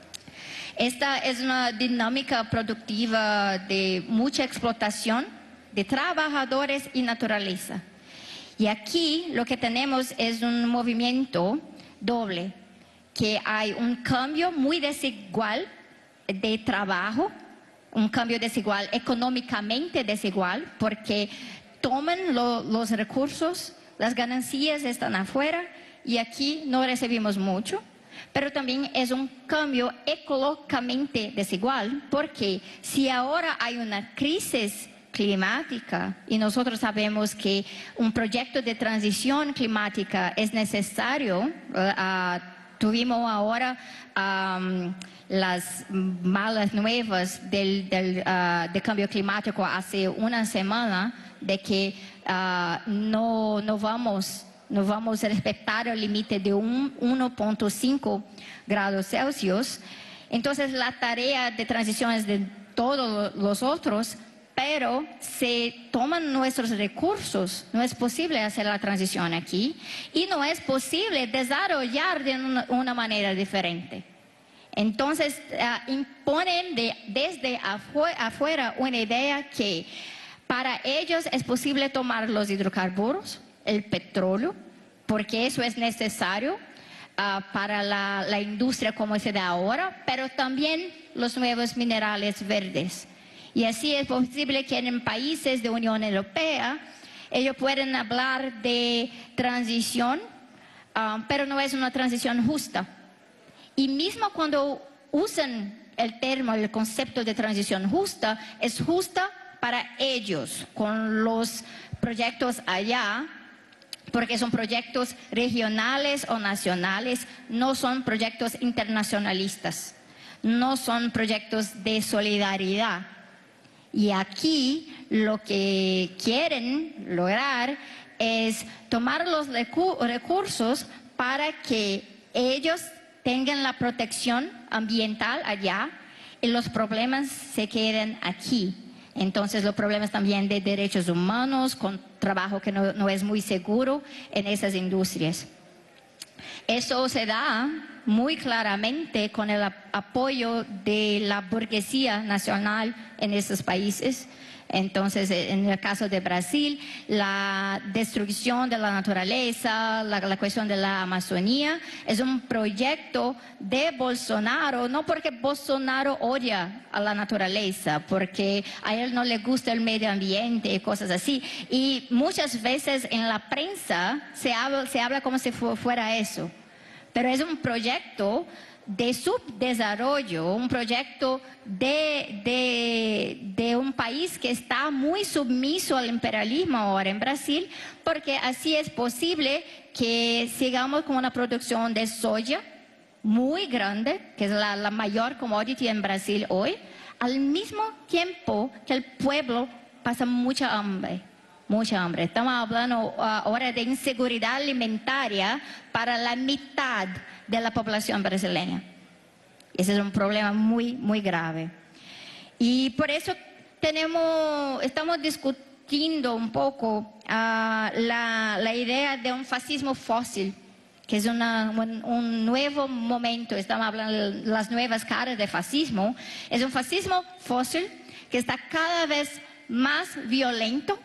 Esta es una dinámica productiva de mucha explotación de trabajadores y naturaleza. Y aquí lo que tenemos es un movimiento doble, que hay un cambio muy desigual de trabajo, un cambio desigual, económicamente desigual, porque toman los recursos, las ganancias están afuera y aquí no recibimos mucho. Pero también es un cambio ecológicamente desigual, porque si ahora hay una crisis climática y nosotros sabemos que un proyecto de transición climática es necesario, tuvimos ahora las malas nuevas del cambio climático hace una semana, de que no vamos a respetar el límite de 1.5 grados Celsius. Entonces la tarea de transición es de todos los otros, pero se toman nuestros recursos. No es posible hacer la transición aquí y no es posible desarrollar de una manera diferente. Entonces imponen desde afuera una idea que para ellos es posible tomar los hidrocarburos, el petróleo, porque eso es necesario para la industria como se da ahora, pero también los nuevos minerales verdes. Y así es posible que en países de Unión Europea ellos pueden hablar de transición, pero no es una transición justa. Y mismo cuando usan el concepto de transición justa, es justa para ellos, con los proyectos allá, porque son proyectos regionales o nacionales, no son proyectos internacionalistas, no son proyectos de solidaridad. Y aquí lo que quieren lograr es tomar los recursos para que ellos tengan la protección ambiental allá y los problemas se queden aquí. Entonces los problemas también de derechos humanos, con trabajo que no es muy seguro en esas industrias. Eso se da muy claramente con el apoyo de la burguesía nacional en esos países. Entonces, en el caso de Brasil, la destrucción de la naturaleza, la cuestión de la Amazonía, es un proyecto de Bolsonaro, no porque Bolsonaro odia a la naturaleza, porque a él no le gusta el medio ambiente y cosas así. Y muchas veces en la prensa se habla como si fuera eso. Pero es un proyecto de subdesarrollo, un proyecto de un país que está muy sumiso al imperialismo ahora en Brasil, porque así es posible que sigamos con una producción de soya muy grande, que es la mayor commodity en Brasil hoy, al mismo tiempo que el pueblo pasa mucha hambre. Mucha hambre. Estamos hablando ahora de inseguridad alimentaria para la mitad de la población brasileña. Ese es un problema muy, muy grave. Y por eso estamos discutiendo un poco la idea de un fascismo fósil que es un nuevo momento, estamos hablando de las nuevas caras de fascismo, es un fascismo fósil que está cada vez más violento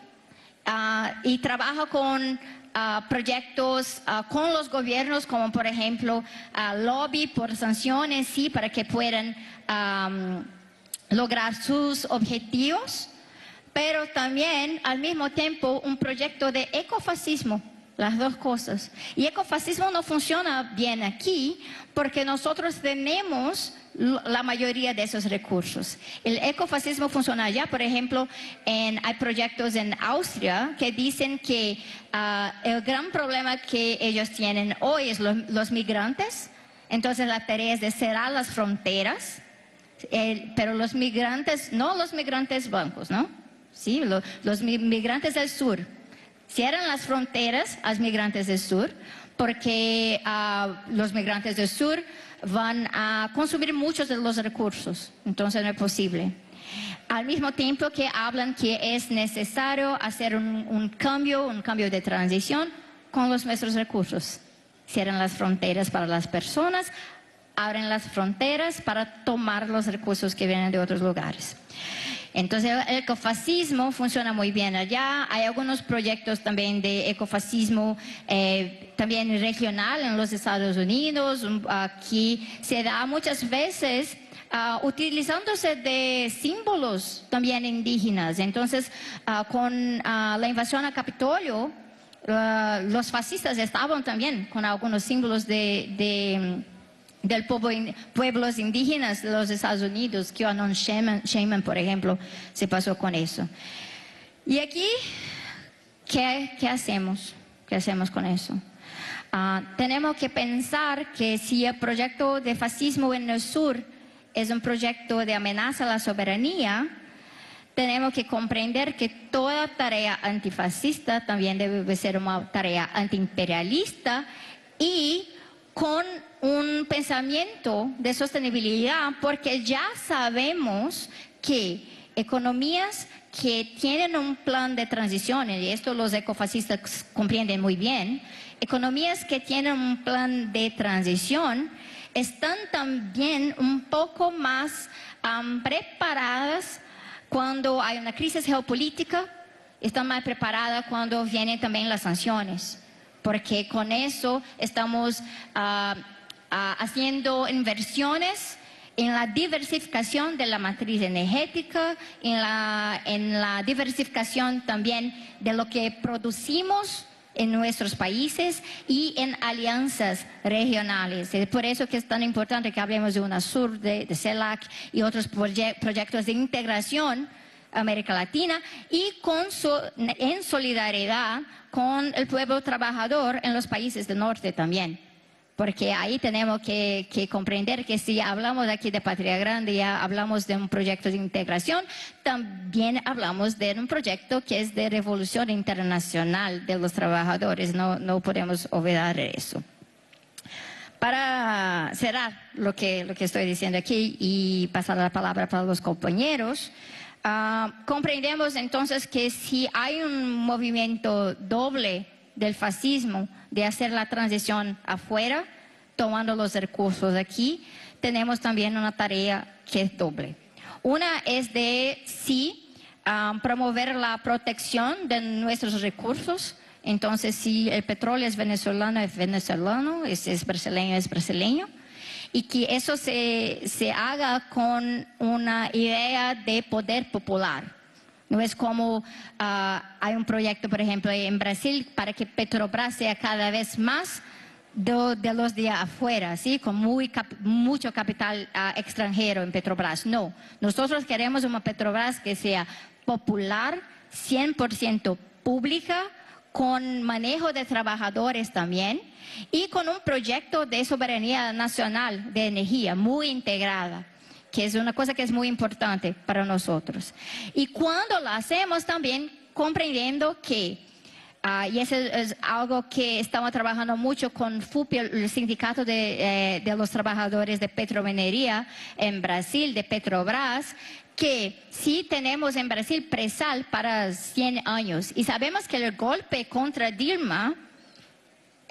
y trabaja con proyectos con los gobiernos, como por ejemplo lobby por sanciones, sí, para que puedan lograr sus objetivos, pero también al mismo tiempo un proyecto de ecofascismo, las dos cosas. Y ecofascismo no funciona bien aquí porque nosotros tenemos la mayoría de esos recursos. El ecofascismo funciona allá, por ejemplo, hay proyectos en Austria que dicen que el gran problema que ellos tienen hoy es los migrantes. Entonces la tarea es de cerrar las fronteras, pero los migrantes, no los migrantes blancos, ¿no? Sí, los migrantes del sur. Cierran las fronteras a los migrantes del sur porque los migrantes del sur van a consumir muchos de los recursos, entonces no es posible. Al mismo tiempo que hablan que es necesario hacer un cambio de transición con nuestros recursos. Cierran las fronteras para las personas, abren las fronteras para tomar los recursos que vienen de otros lugares. Entonces el ecofascismo funciona muy bien allá. Hay algunos proyectos también de ecofascismo también regional en los Estados Unidos. Aquí se da muchas veces utilizándose de símbolos también indígenas. Entonces con la invasión a Capitolio, los fascistas estaban también con algunos símbolos del pueblos indígenas de los Estados Unidos, QAnon Shaman, por ejemplo, se pasó con eso. Y aquí, ¿qué hacemos? ¿Qué hacemos con eso? Tenemos que pensar que si el proyecto de fascismo en el sur es un proyecto de amenaza a la soberanía, tenemos que comprender que toda tarea antifascista también debe ser una tarea antiimperialista y con un pensamiento de sostenibilidad, porque ya sabemos que economías que tienen un plan de transición, y esto los ecofascistas comprenden muy bien, economías que tienen un plan de transición están también un poco más preparadas cuando hay una crisis geopolítica, están más preparadas cuando vienen también las sanciones. Porque con eso estamos haciendo inversiones en la diversificación de la matriz energética, en la diversificación también de lo que producimos en nuestros países y en alianzas regionales. Es por eso que es tan importante que hablemos de UNASUR, de CELAC y otros proyectos de integración América Latina y en solidaridad con el pueblo trabajador en los países del norte también. Porque ahí tenemos que comprender que si hablamos aquí de Patria Grande, ya hablamos de un proyecto de integración, también hablamos de un proyecto que es de revolución internacional de los trabajadores, no podemos olvidar eso. Para cerrar lo que estoy diciendo aquí y pasar la palabra para los compañeros, comprendemos entonces que si hay un movimiento doble del fascismo de hacer la transición afuera, tomando los recursos aquí, tenemos también una tarea que es doble. Una es de sí promover la protección de nuestros recursos. Entonces, si el petróleo es venezolano, es brasileño. Y que eso se haga con una idea de poder popular. No es como hay un proyecto, por ejemplo, en Brasil para que Petrobras sea cada vez más de los de afuera, ¿sí? Con mucho capital extranjero en Petrobras. No, nosotros queremos una Petrobras que sea popular, 100% pública, con manejo de trabajadores también y con un proyecto de soberanía nacional de energía muy integrada, que es una cosa que es muy importante para nosotros. Y cuando lo hacemos también comprendiendo que, y eso es algo que estamos trabajando mucho con FUPI, el sindicato de los trabajadores de petrominería en Brasil, de Petrobras, que sí tenemos en Brasil presal para 100 años. Y sabemos que el golpe contra Dilma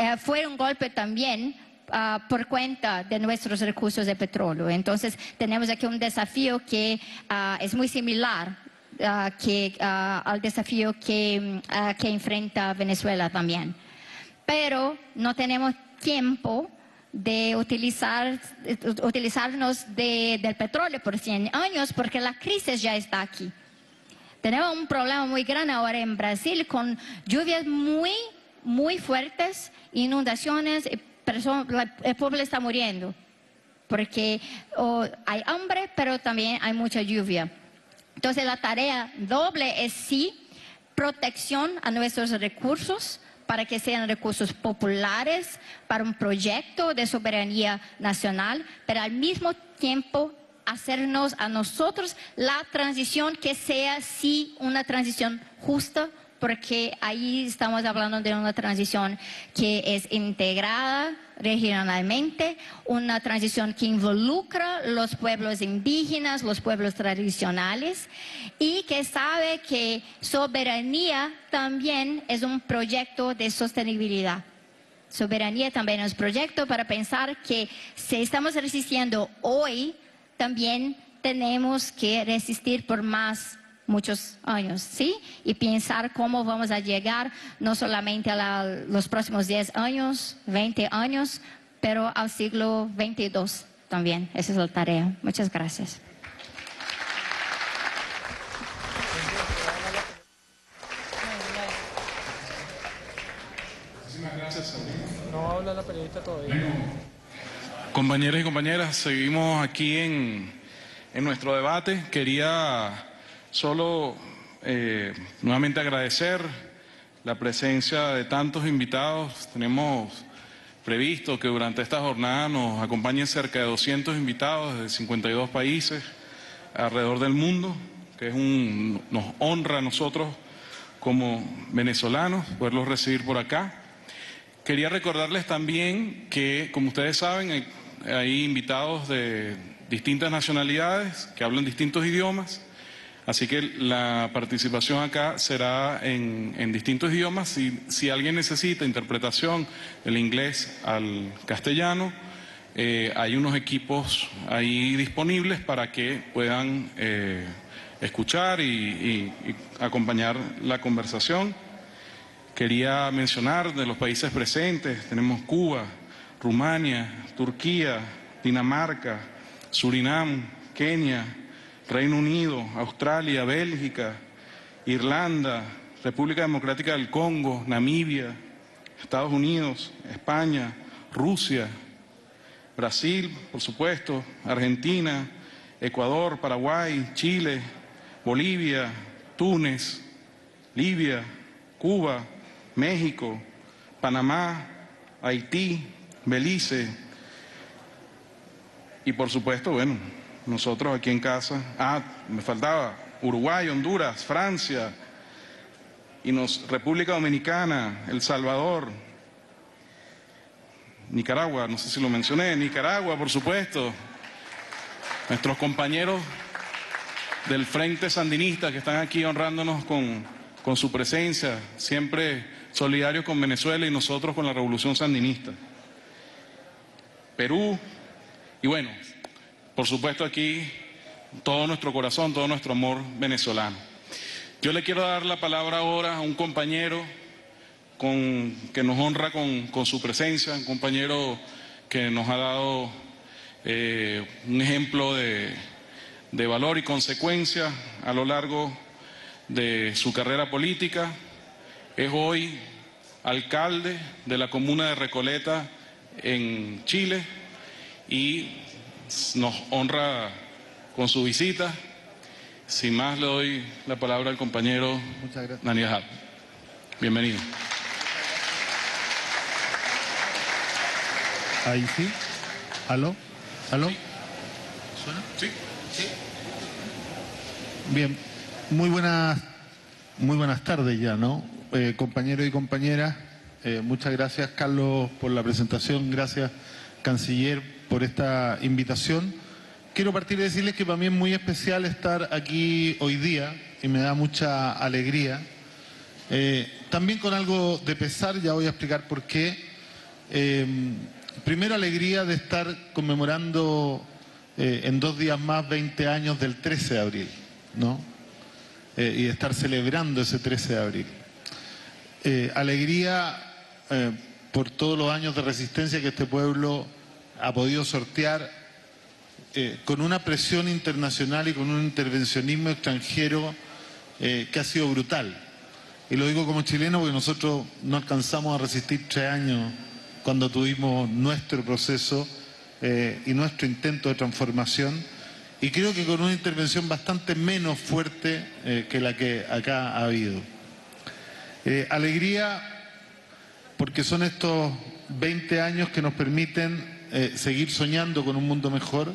fue un golpe también por cuenta de nuestros recursos de petróleo. Entonces tenemos aquí un desafío que es muy similar al desafío que enfrenta Venezuela también. Pero no tenemos tiempo de utilizarnos del petróleo por 100 años porque la crisis ya está aquí. Tenemos un problema muy grande ahora en Brasil con lluvias muy fuertes, inundaciones, el pueblo está muriendo porque hay hambre, pero también hay mucha lluvia. Entonces la tarea doble es sí protección a nuestros recursos para que sean recursos populares para un proyecto de soberanía nacional, pero al mismo tiempo hacernos a nosotros la transición que sea sí una transición justa, porque ahí estamos hablando de una transición que es integrada regionalmente, una transición que involucra los pueblos indígenas, los pueblos tradicionales, y que sabe que soberanía también es un proyecto de sostenibilidad. Soberanía también es un proyecto para pensar que si estamos resistiendo hoy, también tenemos que resistir por muchos años, ¿sí? Y pensar cómo vamos a llegar no solamente a los próximos 10 años, 20 años, pero al siglo XXII también. Esa es la tarea. Muchas gracias. Muchísimas gracias. No habla la periodista todavía. Bueno, compañeros y compañeras, seguimos aquí en nuestro debate. Quería solo nuevamente agradecer la presencia de tantos invitados. Tenemos previsto que durante esta jornada nos acompañen cerca de 200 invitados de 52 países alrededor del mundo, que nos honra a nosotros como venezolanos poderlos recibir por acá. Quería recordarles también que, como ustedes saben, hay invitados de distintas nacionalidades que hablan distintos idiomas. Así que la participación acá será en distintos idiomas. Si alguien necesita interpretación del inglés al castellano, hay unos equipos ahí disponibles para que puedan escuchar y acompañar la conversación. Quería mencionar de los países presentes, tenemos Cuba, Rumania, Turquía, Dinamarca, Surinam, Kenia, Reino Unido, Australia, Bélgica, Irlanda, República Democrática del Congo, Namibia, Estados Unidos, España, Rusia, Brasil, por supuesto, Argentina, Ecuador, Paraguay, Chile, Bolivia, Túnez, Libia, Cuba, México, Panamá, Haití, Belice y por supuesto, bueno, nosotros aquí en casa, me faltaba Uruguay, Honduras, Francia, República Dominicana, El Salvador, Nicaragua, no sé si lo mencioné, Nicaragua, por supuesto, nuestros compañeros del Frente Sandinista que están aquí honrándonos con su presencia, siempre solidarios con Venezuela y nosotros con la Revolución Sandinista. Perú, y bueno, por supuesto aquí todo nuestro corazón, todo nuestro amor venezolano. Yo le quiero dar la palabra ahora a un compañero que nos honra con su presencia, un compañero que nos ha dado un ejemplo de valor y consecuencia a lo largo de su carrera política. Es hoy alcalde de la comuna de Recoleta en Chile y nos honra con su visita. Sin más, le doy la palabra al compañero Daniel Hart. Bienvenido. Ahí sí. ¿Aló? ¿Aló? ¿Suena? Sí. Sí. Bien. Muy buenas tardes ya, ¿no? Compañeros y compañeras, muchas gracias, Carlos, por la presentación. Gracias, Canciller, por esta invitación. Quiero partir de decirles que para mí es muy especial estar aquí hoy día y me da mucha alegría. También con algo de pesar, ya voy a explicar por qué, Primero, alegría de estar conmemorando en 2 días más 20 años del 13 de abril, ¿no? Y de estar celebrando ese 13 de abril. Alegría por todos los años de resistencia que este pueblo ha podido sortear con una presión internacional y con un intervencionismo extranjero que ha sido brutal. Y lo digo como chileno porque nosotros no alcanzamos a resistir 3 años cuando tuvimos nuestro proceso y nuestro intento de transformación, y creo que con una intervención bastante menos fuerte que la que acá ha habido. Alegría porque son estos 20 años que nos permiten seguir soñando con un mundo mejor,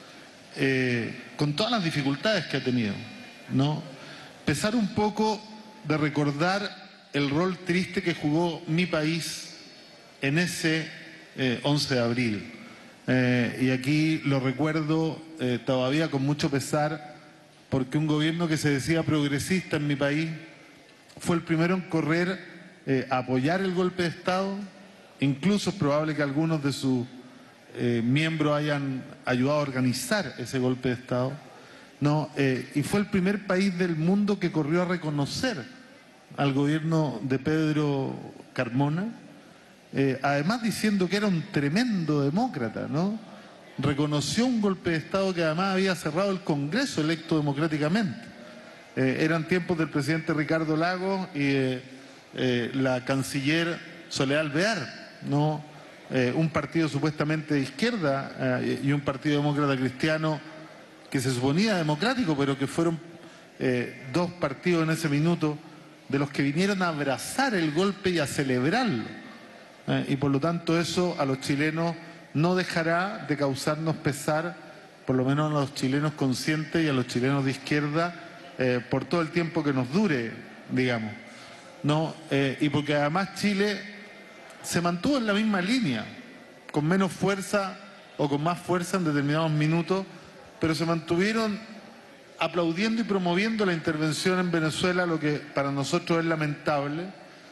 con todas las dificultades que ha tenido, ¿no? Pesar un poco de recordar el rol triste que jugó mi país en ese 11 de abril. Y aquí lo recuerdo todavía con mucho pesar, porque un gobierno que se decía progresista en mi país fue el primero en correr a apoyar el golpe de Estado. Incluso es probable que algunos de sus miembros hayan ayudado a organizar ese golpe de Estado, ¿no? Y fue el primer país del mundo que corrió a reconocer al gobierno de Pedro Carmona, además diciendo que era un tremendo demócrata, ¿no? Reconoció un golpe de Estado que además había cerrado el Congreso electo democráticamente. Eran tiempos del presidente Ricardo Lagos y la canciller Soledad Alvear, ¿no? Un partido supuestamente de izquierda y un partido demócrata cristiano que se suponía democrático, pero que fueron 2 partidos en ese minuto de los que vinieron a abrazar el golpe y a celebrarlo. Y por lo tanto eso a los chilenos no dejará de causarnos pesar, por lo menos a los chilenos conscientes y a los chilenos de izquierda, por todo el tiempo que nos dure, digamos, ¿no? Y porque además Chile se mantuvo en la misma línea, con menos fuerza o con más fuerza en determinados minutos, pero se mantuvieron aplaudiendo y promoviendo la intervención en Venezuela, lo que para nosotros es lamentable,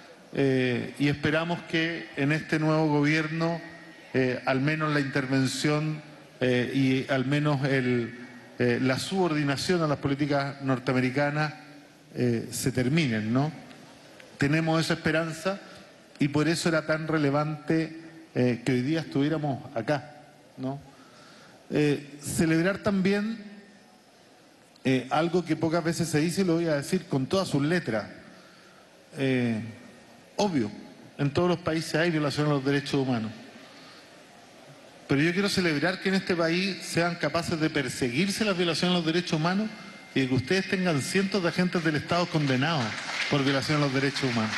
y esperamos que en este nuevo gobierno al menos la intervención y al menos la subordinación a las políticas norteamericanas se terminen, ¿no? Tenemos esa esperanza y por eso era tan relevante que hoy día estuviéramos acá, ¿no? Celebrar también algo que pocas veces se dice y lo voy a decir con todas sus letras. Obvio, en todos los países hay violaciones a los derechos humanos. Pero yo quiero celebrar que en este país sean capaces de perseguirse las violaciones a los derechos humanos y de que ustedes tengan cientos de agentes del Estado condenados por violación a los derechos humanos.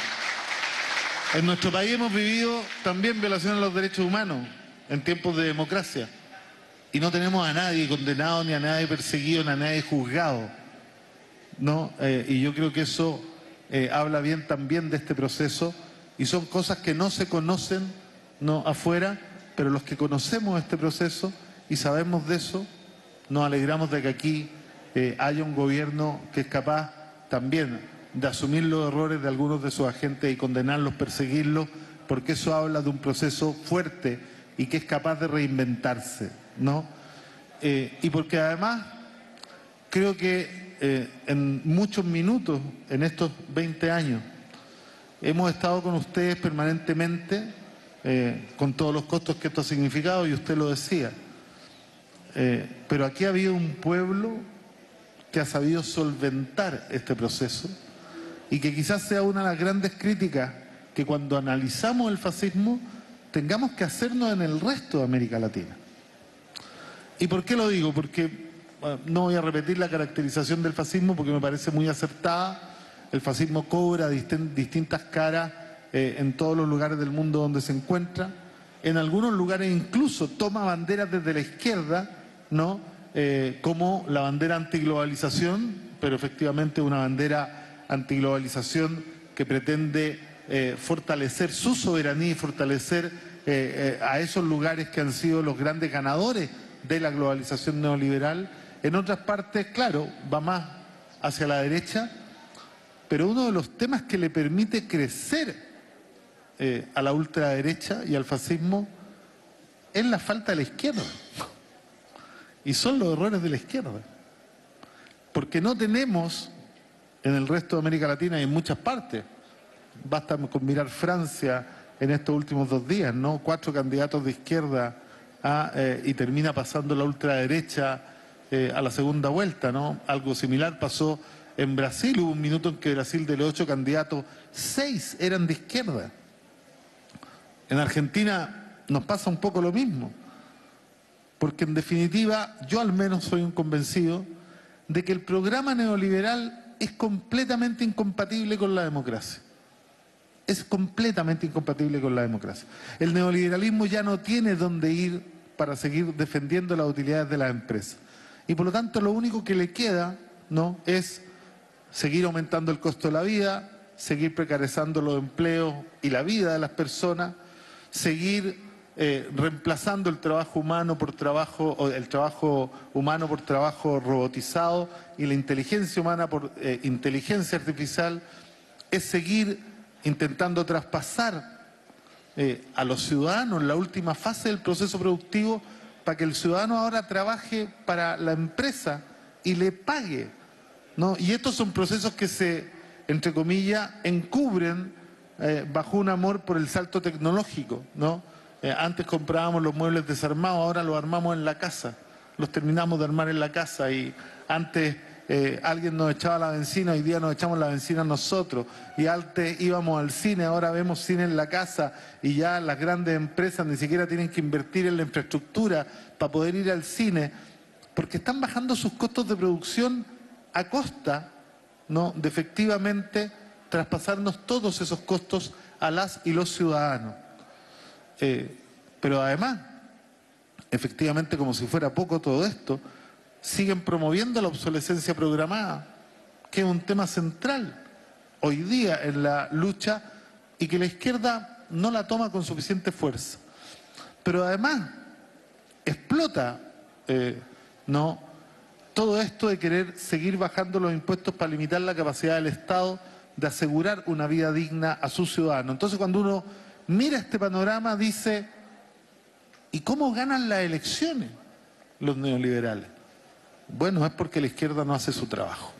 En nuestro país hemos vivido también violaciones a los derechos humanos en tiempos de democracia. Y no tenemos a nadie condenado, ni a nadie perseguido, ni a nadie juzgado, ¿no? Y yo creo que eso habla bien también de este proceso. Y son cosas que no se conocen, ¿no?, afuera, pero los que conocemos este proceso y sabemos de eso, nos alegramos de que aquí haya un gobierno que es capaz también de asumir los errores de algunos de sus agentes y condenarlos, perseguirlos, porque eso habla de un proceso fuerte y que es capaz de reinventarse, ¿no? Y porque además creo que en muchos minutos, en estos 20 años, hemos estado con ustedes permanentemente, con todos los costos que esto ha significado, y usted lo decía. Pero aquí ha habido un pueblo que ha sabido solventar este proceso y que quizás sea una de las grandes críticas que cuando analizamos el fascismo tengamos que hacernos en el resto de América Latina. ¿Y por qué lo digo? Porque no voy a repetir la caracterización del fascismo porque me parece muy acertada. El fascismo cobra distintas caras en todos los lugares del mundo donde se encuentra. En algunos lugares incluso toma banderas desde la izquierda, ¿no? Como la bandera antiglobalización, pero efectivamente una bandera antiglobalización que pretende fortalecer su soberanía y fortalecer a esos lugares que han sido los grandes ganadores de la globalización neoliberal. En otras partes, claro, va más hacia la derecha, pero uno de los temas que le permite crecer a la ultraderecha y al fascismo es la falta de la izquierda. Y son los errores de la izquierda. Porque no tenemos en el resto de América Latina y en muchas partes, basta con mirar Francia en estos últimos 2 días, ¿no? 4 candidatos de izquierda y termina pasando la ultraderecha a la segunda vuelta, ¿no? Algo similar pasó en Brasil. Hubo un minuto en que Brasil, de los 8 candidatos, 6 eran de izquierda. En Argentina nos pasa un poco lo mismo, porque en definitiva yo al menos soy un convencido de que el programa neoliberal es completamente incompatible con la democracia. Es completamente incompatible con la democracia. El neoliberalismo ya no tiene dónde ir para seguir defendiendo las utilidades de las empresas. Y por lo tanto lo único que le queda, ¿no?, es seguir aumentando el costo de la vida, seguir precarizando los empleos y la vida de las personas, seguir reemplazando el trabajo humano por trabajo, o el trabajo humano por trabajo robotizado y la inteligencia humana por inteligencia artificial, es seguir intentando traspasar a los ciudadanos la última fase del proceso productivo para que el ciudadano ahora trabaje para la empresa y le pague, ¿no? Y estos son procesos que se, entre comillas, encubren bajo un amor por el salto tecnológico, ¿no? Antes comprábamos los muebles desarmados, ahora los armamos en la casa, los terminamos de armar en la casa, y antes alguien nos echaba la benzina, hoy día nos echamos la benzina nosotros, y antes íbamos al cine, ahora vemos cine en la casa, y ya las grandes empresas ni siquiera tienen que invertir en la infraestructura para poder ir al cine, porque están bajando sus costos de producción a costa, ¿no?, de efectivamente traspasarnos todos esos costos a las y los ciudadanos. Pero además, efectivamente, como si fuera poco todo esto, siguen promoviendo la obsolescencia programada, que es un tema central hoy día en la lucha y que la izquierda no la toma con suficiente fuerza. Pero además explota ¿no?, todo esto de querer seguir bajando los impuestos para limitar la capacidad del Estado de asegurar una vida digna a sus ciudadanos. Entonces, cuando uno mira este panorama, dice, ¿y cómo ganan las elecciones los neoliberales? Bueno, es porque la izquierda no hace su trabajo.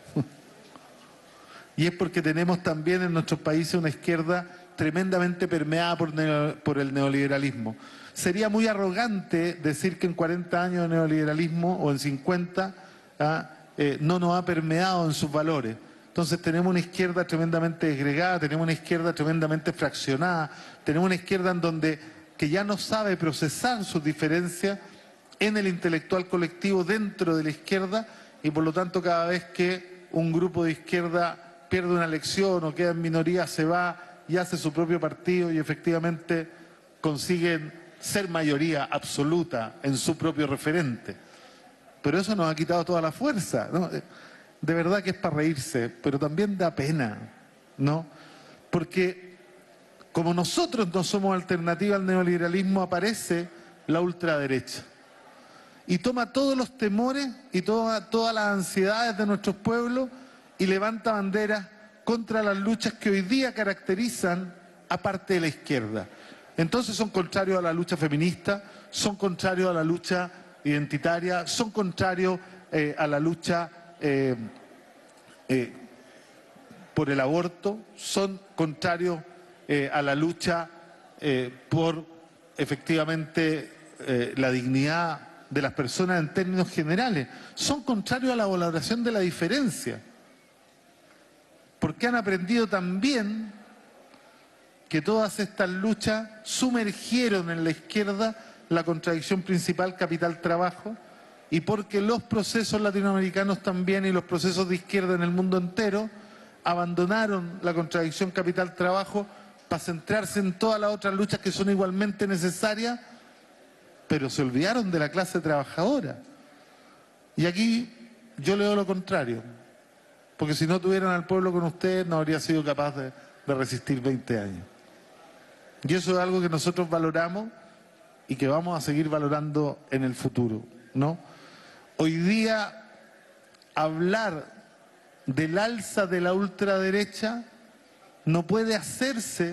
Y es porque tenemos también en nuestros países una izquierda tremendamente permeada por el neoliberalismo. Sería muy arrogante decir que en 40 años de neoliberalismo o en 50 no nos ha permeado en sus valores. Entonces tenemos una izquierda tremendamente desgregada, tenemos una izquierda tremendamente fraccionada, tenemos una izquierda en donde que ya no sabe procesar sus diferencias en el intelectual colectivo dentro de la izquierda, y por lo tanto cada vez que un grupo de izquierda pierde una elección o queda en minoría, se va y hace su propio partido y efectivamente consiguen ser mayoría absoluta en su propio referente. Pero eso nos ha quitado toda la fuerza, ¿no? De verdad que es para reírse, pero también da pena, ¿no? Porque como nosotros no somos alternativa al neoliberalismo, aparece la ultraderecha y toma todos los temores y todas las ansiedades de nuestros pueblos y levanta banderas contra las luchas que hoy día caracterizan a parte de la izquierda. Entonces son contrarios a la lucha feminista, son contrarios a la lucha identitaria, son contrarios a la lucha por el aborto, son contrarios a la lucha por efectivamente la dignidad de las personas en términos generales, son contrarios a la valoración de la diferencia, porque han aprendido también que todas estas luchas sumergieron en la izquierda la contradicción principal capital-trabajo, y porque los procesos latinoamericanos también y los procesos de izquierda en el mundo entero abandonaron la contradicción capital-trabajo para centrarse en todas las otras luchas que son igualmente necesarias, pero se olvidaron de la clase trabajadora. Y aquí yo leo lo contrario, porque si no tuvieran al pueblo con ustedes no habría sido capaz de resistir 20 años. Y eso es algo que nosotros valoramos y que vamos a seguir valorando en el futuro, ¿no? Hoy día hablar del alza de la ultraderecha no puede hacerse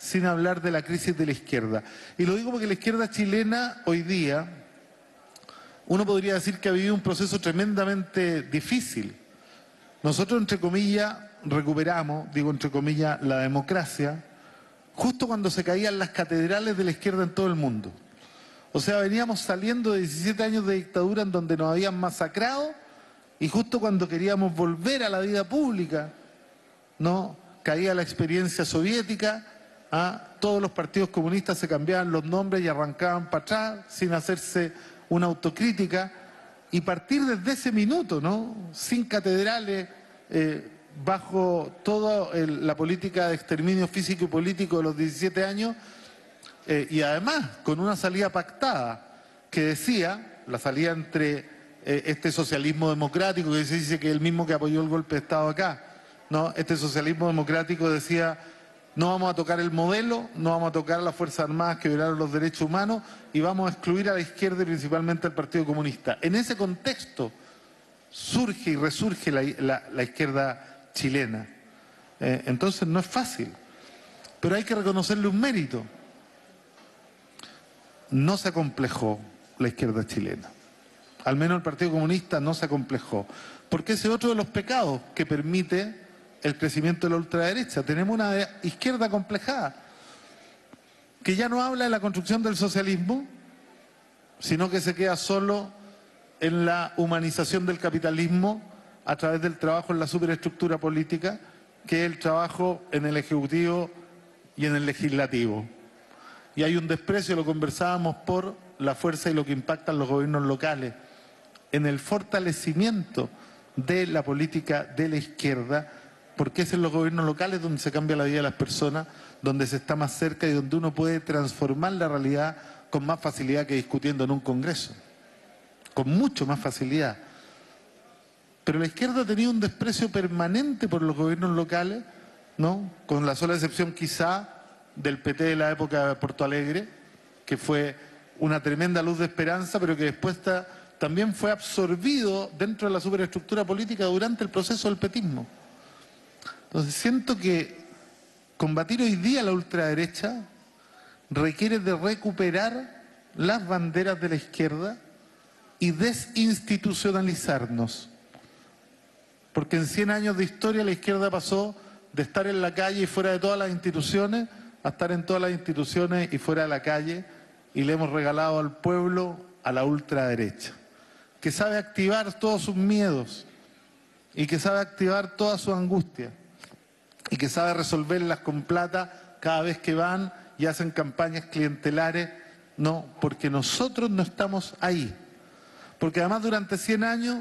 sin hablar de la crisis de la izquierda. Y lo digo porque la izquierda chilena hoy día, uno podría decir que ha vivido un proceso tremendamente difícil. Nosotros, entre comillas, recuperamos, digo entre comillas, la democracia, justo cuando se caían las catedrales de la izquierda en todo el mundo. O sea, veníamos saliendo de 17 años de dictadura en donde nos habían masacrado y justo cuando queríamos volver a la vida pública, ¿no?, caía la experiencia soviética, todos los partidos comunistas se cambiaban los nombres y arrancaban para atrás sin hacerse una autocrítica, y partir desde ese minuto, ¿no?, sin catedrales, bajo toda la política de exterminio físico y político de los 17 años, y además con una salida pactada que decía, la salida entre este socialismo democrático, que se dice que es el mismo que apoyó el golpe de Estado acá, ¿no? Este socialismo democrático decía: no vamos a tocar el modelo, no vamos a tocar a las Fuerzas Armadas que violaron los derechos humanos y vamos a excluir a la izquierda y principalmente al Partido Comunista. En ese contexto surge y resurge la izquierda chilena. Entonces no es fácil, pero hay que reconocerle un mérito. No se acomplejó la izquierda chilena. Al menos el Partido Comunista no se acomplejó. Porque ese es otro de los pecados que permite el crecimiento de la ultraderecha. Tenemos una izquierda acomplejada, que ya no habla de la construcción del socialismo, sino que se queda solo en la humanización del capitalismo a través del trabajo en la superestructura política, que es el trabajo en el Ejecutivo y en el Legislativo. Y hay un desprecio, lo conversábamos, por la fuerza y lo que impactan los gobiernos locales, en el fortalecimiento de la política de la izquierda, porque es en los gobiernos locales donde se cambia la vida de las personas, donde se está más cerca y donde uno puede transformar la realidad con más facilidad que discutiendo en un congreso, con mucho más facilidad. Pero la izquierda ha tenido un desprecio permanente por los gobiernos locales, ¿no?, con la sola excepción quizá del PT de la época de Porto Alegre, que fue una tremenda luz de esperanza, pero que después también fue absorbido dentro de la superestructura política durante el proceso del petismo. Entonces siento que combatir hoy día la ultraderecha requiere de recuperar las banderas de la izquierda y desinstitucionalizarnos. Porque en 100 años de historia la izquierda pasó de estar en la calle y fuera de todas las instituciones a estar en todas las instituciones y fuera de la calle, y le hemos regalado al pueblo a la ultraderecha, que sabe activar todos sus miedos y que sabe activar todas sus angustias y que sabe resolverlas con plata cada vez que van y hacen campañas clientelares, no, porque nosotros no estamos ahí. Porque además durante 100 años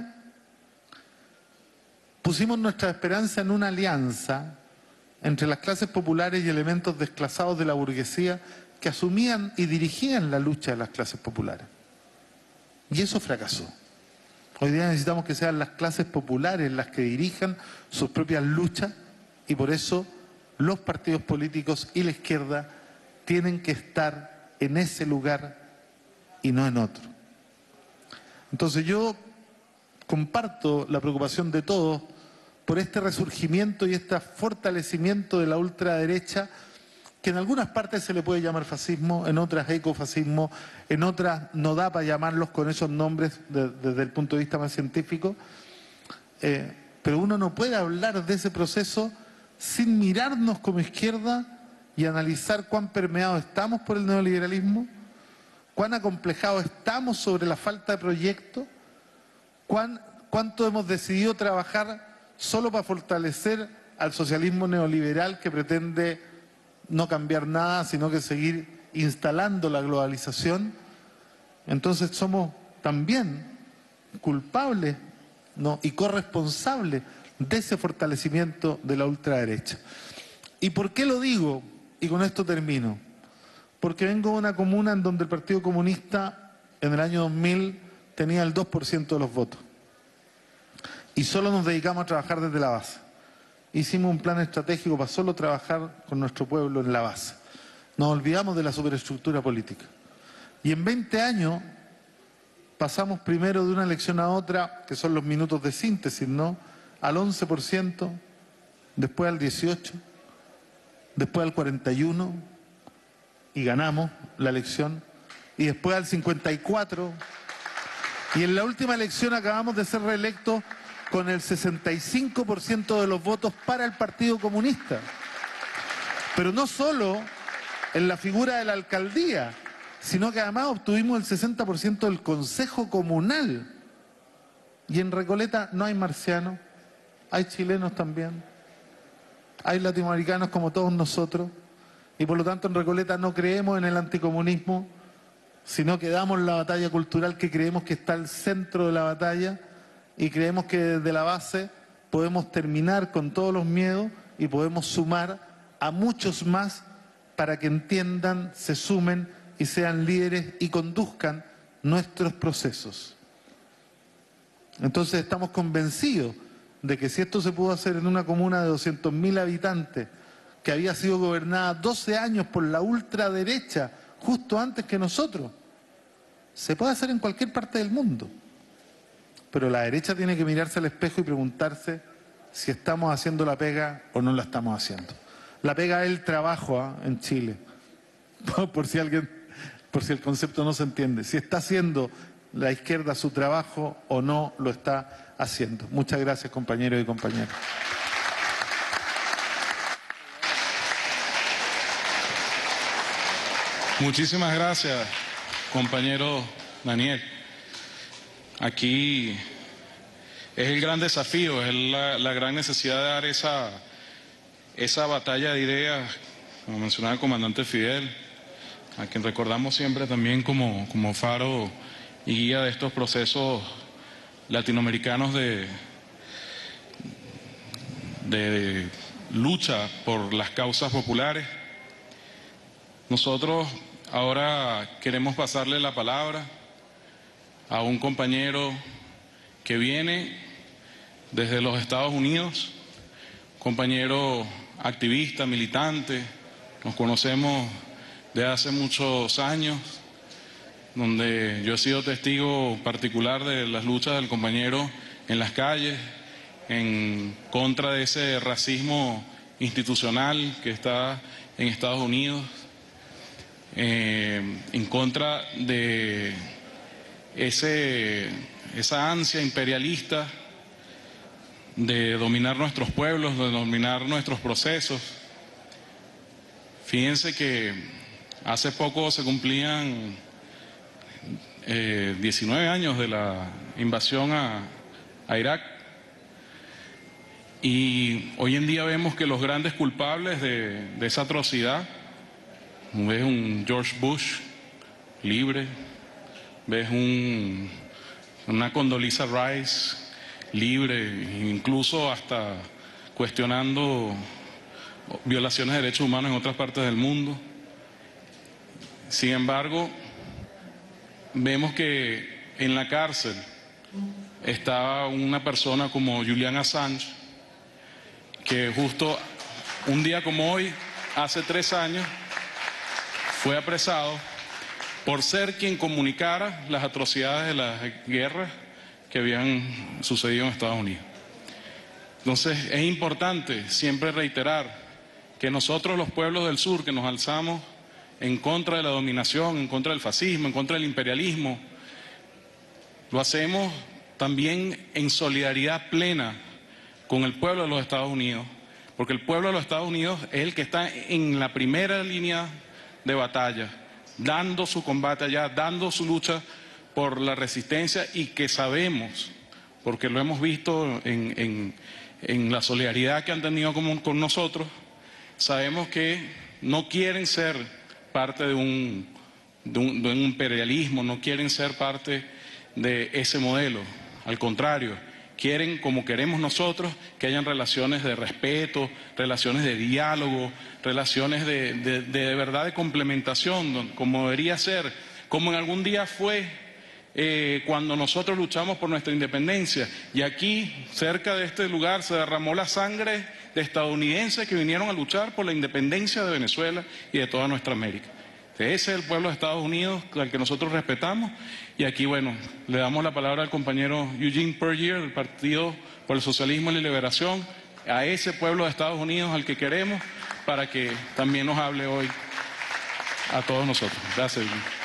pusimos nuestra esperanza en una alianza entre las clases populares y elementos desclasados de la burguesía que asumían y dirigían la lucha de las clases populares. Y eso fracasó. Hoy día necesitamos que sean las clases populares las que dirijan sus propias luchas, y por eso los partidos políticos y la izquierda tienen que estar en ese lugar y no en otro. Entonces yo comparto la preocupación de todos por este resurgimiento y este fortalecimiento de la ultraderecha, que en algunas partes se le puede llamar fascismo, en otras ecofascismo, en otras no da para llamarlos con esos nombres desde el punto de vista más científico, pero uno no puede hablar de ese proceso sin mirarnos como izquierda y analizar cuán permeados estamos por el neoliberalismo, cuán acomplejados estamos sobre la falta de proyecto, cuánto hemos decidido trabajar solo para fortalecer al socialismo neoliberal que pretende no cambiar nada, sino que seguir instalando la globalización. Entonces somos también culpables, ¿no?, y corresponsables de ese fortalecimiento de la ultraderecha. ¿Y por qué lo digo? Y con esto termino. Porque vengo de una comuna en donde el Partido Comunista en el año 2000 tenía el 2% de los votos. Y solo nos dedicamos a trabajar desde la base. Hicimos un plan estratégico para solo trabajar con nuestro pueblo en la base. Nos olvidamos de la superestructura política. Y en 20 años pasamos primero de una elección a otra, que son los minutos de síntesis, ¿no?, al 11%, después al 18%, después al 41 y ganamos la elección, y después al 54, y en la última elección acabamos de ser reelectos con el 65% de los votos para el Partido Comunista. Pero no solo en la figura de la alcaldía, sino que además obtuvimos el 60% del Consejo Comunal. Y en Recoleta no hay marcianos, hay chilenos también, hay latinoamericanos como todos nosotros, y por lo tanto en Recoleta no creemos en el anticomunismo, sino que damos la batalla cultural que creemos que está al centro de la batalla, y creemos que desde la base podemos terminar con todos los miedos y podemos sumar a muchos más para que entiendan, se sumen y sean líderes y conduzcan nuestros procesos. Entonces estamos convencidos de que si esto se pudo hacer en una comuna de 200.000 habitantes, que había sido gobernada 12 años por la ultraderecha, justo antes que nosotros, se puede hacer en cualquier parte del mundo. Pero la derecha tiene que mirarse al espejo y preguntarse si estamos haciendo la pega o no la estamos haciendo. La pega es el trabajo en Chile, por si el concepto no se entiende. Si está haciendo la izquierda su trabajo o no lo está haciendo. Muchas gracias, compañeros y compañeras. Muchísimas gracias, compañero Daniel. Aquí es el gran desafío, es la gran necesidad de dar esa batalla de ideas, como mencionaba el comandante Fidel, a quien recordamos siempre también como faro y guía de estos procesos latinoamericanos de lucha por las causas populares. Nosotros ahora queremos pasarle la palabra a un compañero que viene desde los Estados Unidos, compañero activista, militante, nos conocemos de hace muchos años, donde yo he sido testigo particular de las luchas del compañero en las calles, en contra de ese racismo institucional que está en Estados Unidos, en contra de esa ansia imperialista de dominar nuestros pueblos, de dominar nuestros procesos. Fíjense que hace poco se cumplían 19 años de la invasión a Irak, y hoy en día vemos que los grandes culpables de esa atrocidad, ves un George Bush libre, ves una Condoleezza Rice libre, incluso hasta cuestionando violaciones de derechos humanos en otras partes del mundo. Sin embargo, vemos que en la cárcel estaba una persona como Julian Assange, que justo un día como hoy, hace 3 años, fue apresado por ser quien comunicara las atrocidades de las guerras que habían sucedido en Estados Unidos. Entonces es importante siempre reiterar que nosotros, los pueblos del sur, que nos alzamos en contra de la dominación, en contra del fascismo, en contra del imperialismo, lo hacemos también en solidaridad plena con el pueblo de los Estados Unidos, porque el pueblo de los Estados Unidos es el que está en la primera línea de batalla, dando su combate allá, dando su lucha por la resistencia, y que sabemos, porque lo hemos visto en la solidaridad que han tenido con nosotros, sabemos que no quieren ser parte de un imperialismo, no quieren ser parte de ese modelo, al contrario, quieren, como queremos nosotros, que hayan relaciones de respeto, relaciones de diálogo, relaciones de verdad de complementación, como debería ser, como en algún día fue cuando nosotros luchamos por nuestra independencia. Y aquí, cerca de este lugar, se derramó la sangre de estadounidenses que vinieron a luchar por la independencia de Venezuela y de toda nuestra América. Ese es el pueblo de Estados Unidos al que nosotros respetamos. Y aquí, bueno, le damos la palabra al compañero Eugene Puryear, del Partido por el Socialismo y la Liberación, a ese pueblo de Estados Unidos al que queremos, para que también nos hable hoy a todos nosotros. Gracias.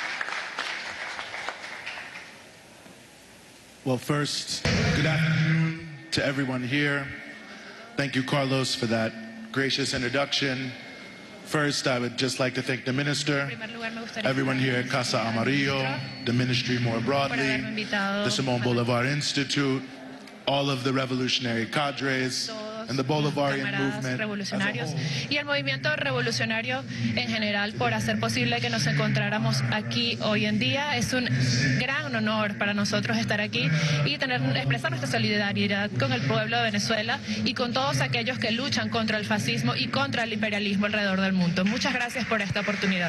Well, first, good afternoon to everyone here. Thank you, Carlos, for that gracious introduction. First, I would just like to thank the Minister, everyone here at Casa Amarillo, the Ministry more broadly, the Simón Bolívar Institute, all of the revolutionary cadres, and the Bolivarian movement revolucionarios y el movimiento revolucionario en general por hacer posible que nos encontráramos aquí hoy en día. Es un gran honor para nosotros estar aquí y expresar nuestra solidaridad con el pueblo de Venezuela y con todos aquellos que luchan contra el fascismo y contra el imperialismo alrededor del mundo. Muchas gracias por esta oportunidad.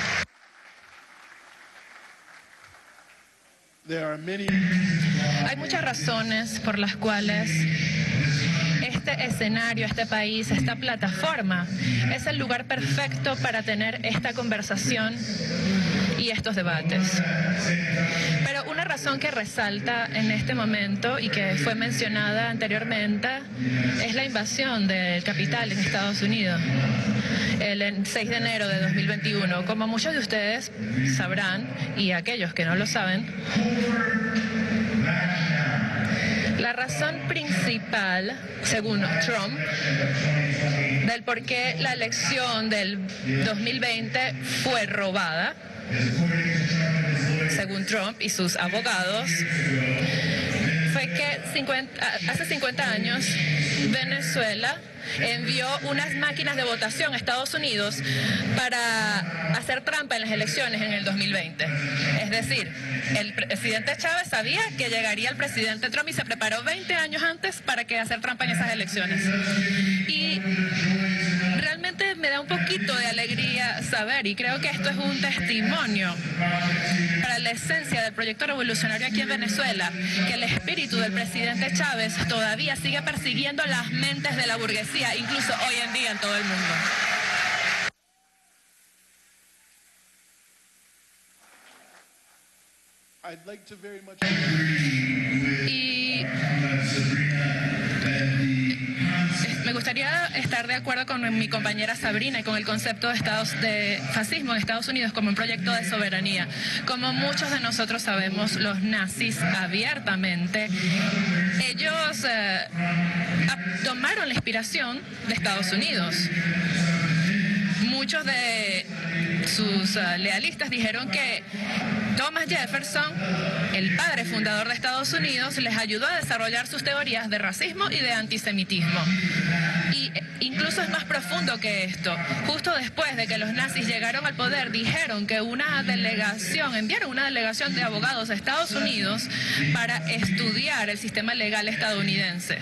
Hay muchas razones por las cuales este escenario, este país, esta plataforma es el lugar perfecto para tener esta conversación y estos debates. Pero una razón que resalta en este momento y que fue mencionada anteriormente es la invasión del capital en Estados Unidos el 6 de enero de 2021. Como muchos de ustedes sabrán, y aquellos que no lo saben, la razón principal, según Trump, del por qué la elección del 2020 fue robada, según Trump y sus abogados, fue que hace 50 años Venezuela envió unas máquinas de votación a Estados Unidos para hacer trampa en las elecciones en el 2020. Es decir, el presidente Chávez sabía que llegaría el presidente Trump y se preparó 20 años antes para hacer trampa en esas elecciones. Y realmente me da un poquito de alegría saber, y creo que esto es un testimonio para la esencia del proyecto revolucionario aquí en Venezuela, que el espíritu del presidente Chávez todavía sigue persiguiendo las mentes de la burguesía, incluso hoy en día en todo el mundo. Y me gustaría estar de acuerdo con mi compañera Sabrina y con el concepto de fascismo en Estados Unidos como un proyecto de soberanía. Como muchos de nosotros sabemos, los nazis abiertamente, ellos tomaron la inspiración de Estados Unidos. Muchos de sus lealistas dijeron que Thomas Jefferson, el padre fundador de Estados Unidos, les ayudó a desarrollar sus teorías de racismo y de antisemitismo. Y incluso es más profundo que esto. Justo después de que los nazis llegaron al poder, dijeron que enviaron una delegación de abogados a Estados Unidos para estudiar el sistema legal estadounidense.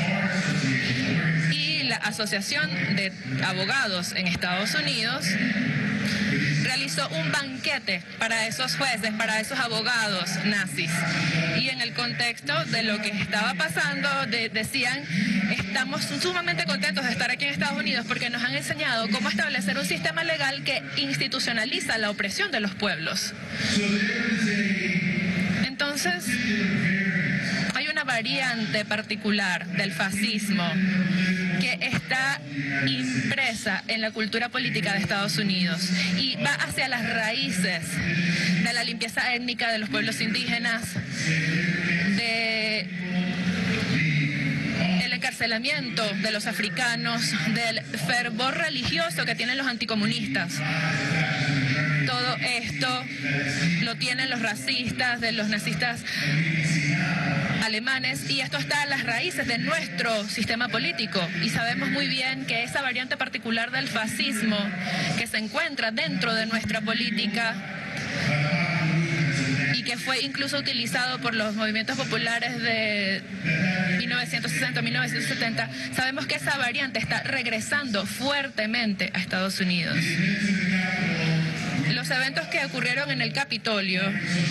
Y la Asociación de Abogados en Estados Unidos realizó un banquete para esos jueces, para esos abogados nazis. Y en el contexto de lo que estaba pasando, decían, estamos sumamente contentos de estar aquí en Estados Unidos porque nos han enseñado cómo establecer un sistema legal que institucionaliza la opresión de los pueblos. Entonces, hay una variante particular del fascismo que está impresa en la cultura política de Estados Unidos y va hacia las raíces de la limpieza étnica de los pueblos indígenas, del encarcelamiento de los africanos, del fervor religioso que tienen los anticomunistas. Todo esto lo tienen los racistas, de los nazistas alemanes, y esto está en las raíces de nuestro sistema político. Y sabemos muy bien que esa variante particular del fascismo que se encuentra dentro de nuestra política y que fue incluso utilizado por los movimientos populares de 1960-1970, sabemos que esa variante está regresando fuertemente a Estados Unidos. Los eventos que ocurrieron en el Capitolio,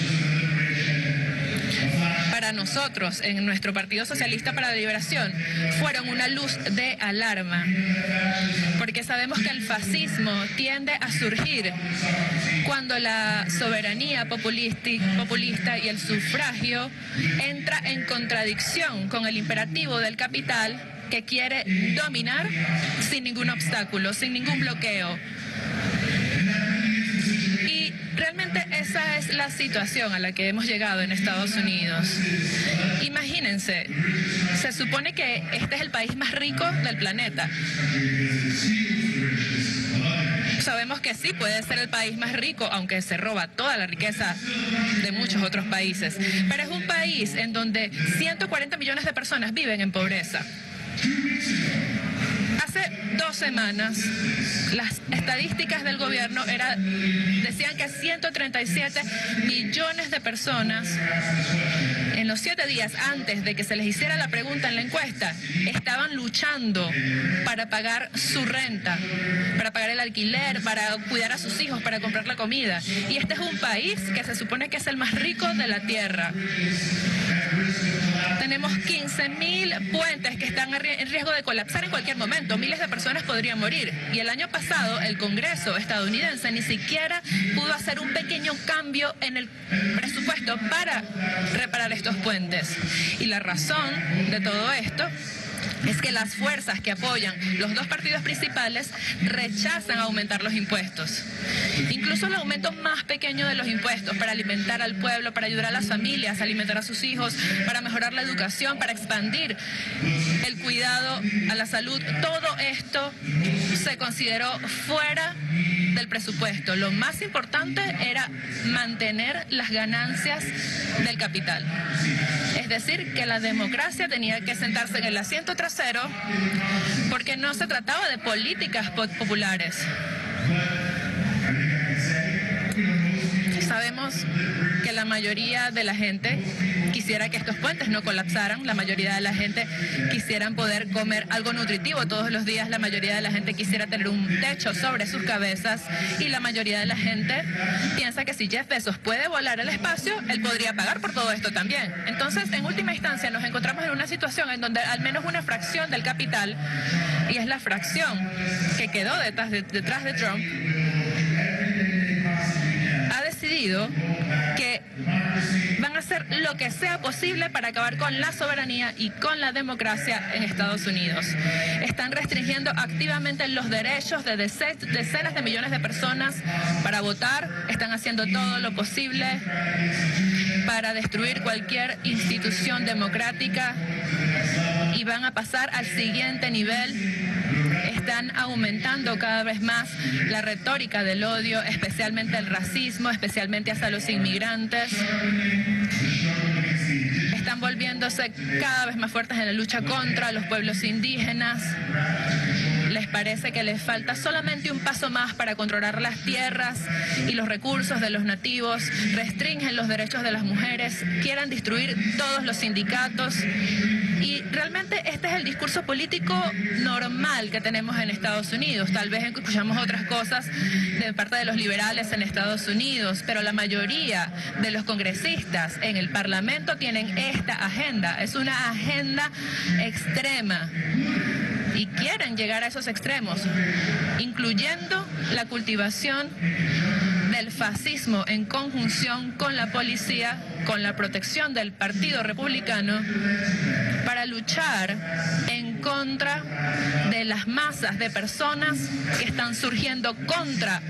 para nosotros, en nuestro Partido Socialista para la Liberación, fueron una luz de alarma, porque sabemos que el fascismo tiende a surgir cuando la soberanía populista y el sufragio entra en contradicción con el imperativo del capital que quiere dominar sin ningún obstáculo, sin ningún bloqueo. Y realmente esa es la situación a la que hemos llegado en Estados Unidos. Imagínense, se supone que este es el país más rico del planeta. Sabemos que sí puede ser el país más rico, aunque se roba toda la riqueza de muchos otros países. Pero es un país en donde 140 millones de personas viven en pobreza. Hace 2 semanas, las estadísticas del gobierno decían que 137 millones de personas, en los 7 días antes de que se les hiciera la pregunta en la encuesta, estaban luchando para pagar su renta, para pagar el alquiler, para cuidar a sus hijos, para comprar la comida. Y este es un país que se supone que es el más rico de la tierra. Tenemos 15.000 puentes que están en riesgo de colapsar en cualquier momento. Miles de personas podrían morir. Y el año pasado el Congreso estadounidense ni siquiera pudo hacer un pequeño cambio en el presupuesto para reparar estos puentes. Y la razón de todo esto es que las fuerzas que apoyan los 2 partidos principales rechazan aumentar los impuestos. Incluso el aumento más pequeño de los impuestos para alimentar al pueblo, para ayudar a las familias a alimentar a sus hijos, para mejorar la educación, para expandir el cuidado a la salud, todo esto se consideró fuera del presupuesto. Lo más importante era mantener las ganancias del capital. Es decir, que la democracia tenía que sentarse en el asiento trasero porque no se trataba de políticas populares. Sabemos que la mayoría de la gente quisiera que estos puentes no colapsaran, la mayoría de la gente quisiera poder comer algo nutritivo todos los días, la mayoría de la gente quisiera tener un techo sobre sus cabezas y la mayoría de la gente piensa que si Jeff Bezos puede volar al espacio, él podría pagar por todo esto también. Entonces, en última instancia, nos encontramos en una situación en donde al menos una fracción del capital, y es la fracción que quedó detrás de Trump, ha decidido que van a hacer lo que sea posible para acabar con la soberanía y con la democracia en Estados Unidos. Están restringiendo activamente los derechos de decenas de millones de personas para votar. Están haciendo todo lo posible para destruir cualquier institución democrática y van a pasar al siguiente nivel. Están aumentando cada vez más la retórica del odio, especialmente el racismo, especialmente hacia los inmigrantes. Están volviéndose cada vez más fuertes en la lucha contra los pueblos indígenas. Les parece que les falta solamente un paso más para controlar las tierras y los recursos de los nativos, restringen los derechos de las mujeres, quieren destruir todos los sindicatos. Y realmente este es el discurso político normal que tenemos en Estados Unidos. Tal vez escuchamos otras cosas de parte de los liberales en Estados Unidos, pero la mayoría de los congresistas en el Parlamento tienen esta agenda. Es una agenda extrema. Y quieren llegar a esos extremos, incluyendo la cultivación del fascismo en conjunción con la policía, con la protección del Partido Republicano, para luchar en contra de las masas de personas que están surgiendo contra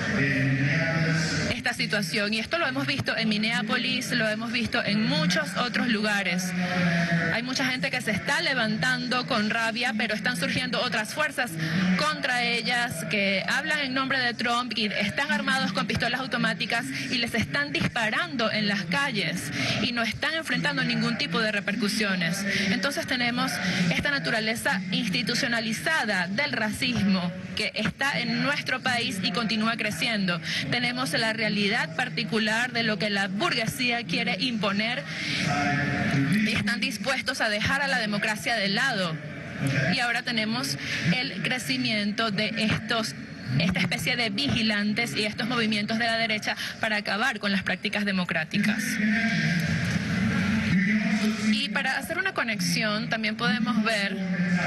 esta situación. Y esto lo hemos visto en Minneapolis, lo hemos visto en muchos otros lugares. Hay mucha gente que se está levantando con rabia, pero están surgiendo otras fuerzas contra ellas que hablan en nombre de Trump y están armados con pistolas automáticas y les están disparando en las calles y no están enfrentando ningún tipo de repercusiones. Entonces tenemos esta naturaleza institucionalizada del racismo que está en nuestro país y continúa creciendo. Tenemos la realidad particular de lo que la burguesía quiere imponer y están dispuestos a dejar a la democracia de lado. Y ahora tenemos el crecimiento de esta especie de vigilantes y estos movimientos de la derecha para acabar con las prácticas democráticas. Y para hacer una conexión, también podemos ver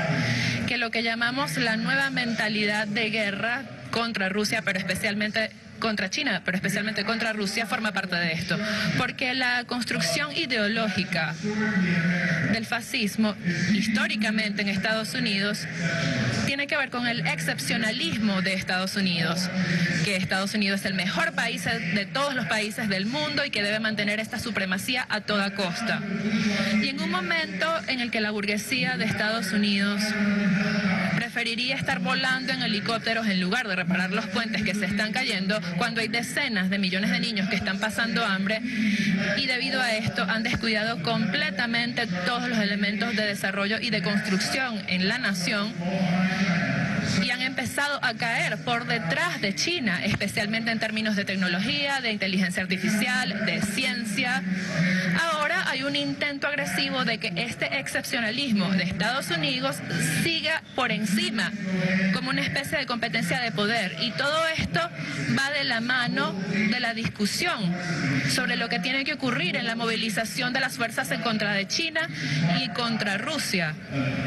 que lo que llamamos la nueva mentalidad de guerra contra Rusia, pero especialmente contra China, pero especialmente contra Rusia, forma parte de esto. Porque la construcción ideológica del fascismo, históricamente en Estados Unidos, tiene que ver con el excepcionalismo de Estados Unidos, que Estados Unidos es el mejor país de todos los países del mundo y que debe mantener esta supremacía a toda costa. Y en un momento en el que la burguesía de Estados Unidos preferiría estar volando en helicópteros en lugar de reparar los puentes que se están cayendo, cuando hay decenas de millones de niños que están pasando hambre, y debido a esto han descuidado completamente todos los elementos de desarrollo y de construcción en la nación, y han empezado a caer por detrás de China, especialmente en términos de tecnología, de inteligencia artificial, de ciencia. Ahora hay un intento agresivo de que este excepcionalismo de Estados Unidos siga por encima, como una especie de competencia de poder. Y todo esto va de la mano de la discusión sobre lo que tiene que ocurrir en la movilización de las fuerzas en contra de China y contra Rusia,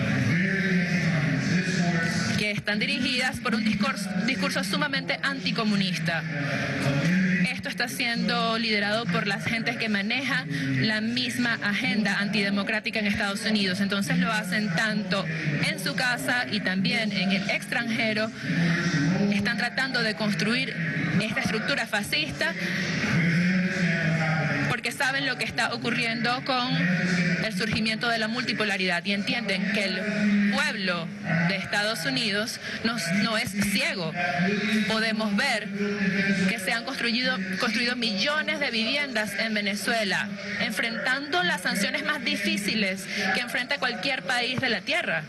que están dirigidas por un discurso sumamente anticomunista. Esto está siendo liderado por las gentes que manejan la misma agenda antidemocrática en Estados Unidos. Entonces lo hacen tanto en su casa y también en el extranjero. Están tratando de construir esta estructura fascista porque saben lo que está ocurriendo con el surgimiento de la multipolaridad y entienden que el pueblo de Estados Unidos no es ciego. Podemos ver que se han construido millones de viviendas en Venezuela, enfrentando las sanciones más difíciles que enfrenta cualquier país de la tierra.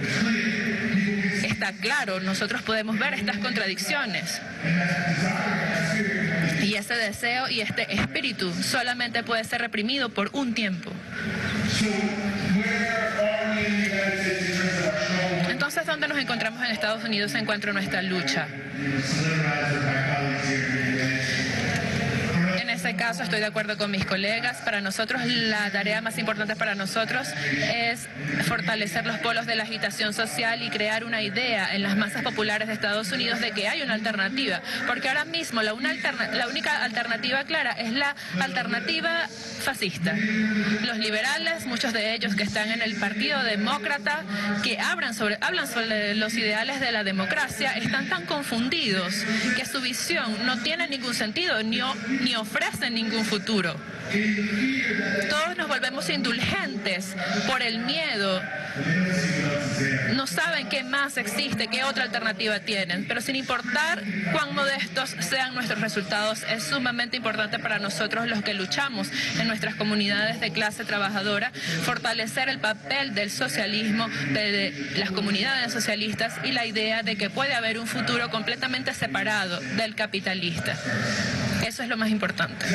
Está claro, nosotros podemos ver estas contradicciones. Y ese deseo y este espíritu solamente puede ser reprimido por un tiempo. Entonces, ¿dónde nos encontramos en Estados Unidos se encuentra nuestra lucha? En ese caso estoy de acuerdo con mis colegas. Para nosotros la tarea más importante para nosotros es fortalecer los polos de la agitación social y crear una idea en las masas populares de Estados Unidos de que hay una alternativa, porque ahora mismo la única alternativa clara es la alternativa fascista. Los liberales, muchos de ellos que están en el Partido Demócrata, que hablan sobre los ideales de la democracia, están tan confundidos que su visión no tiene ningún sentido ni ofrecen ningún futuro. Todos nos volvemos indulgentes por el miedo. No saben qué más existe, qué otra alternativa tienen. Pero sin importar cuán modestos sean nuestros resultados, es sumamente importante para nosotros, los que luchamos en nuestras comunidades de clase trabajadora, fortalecer el papel del socialismo, de las comunidades socialistas y la idea de que puede haber un futuro completamente separado del capitalista. Eso es lo más importante.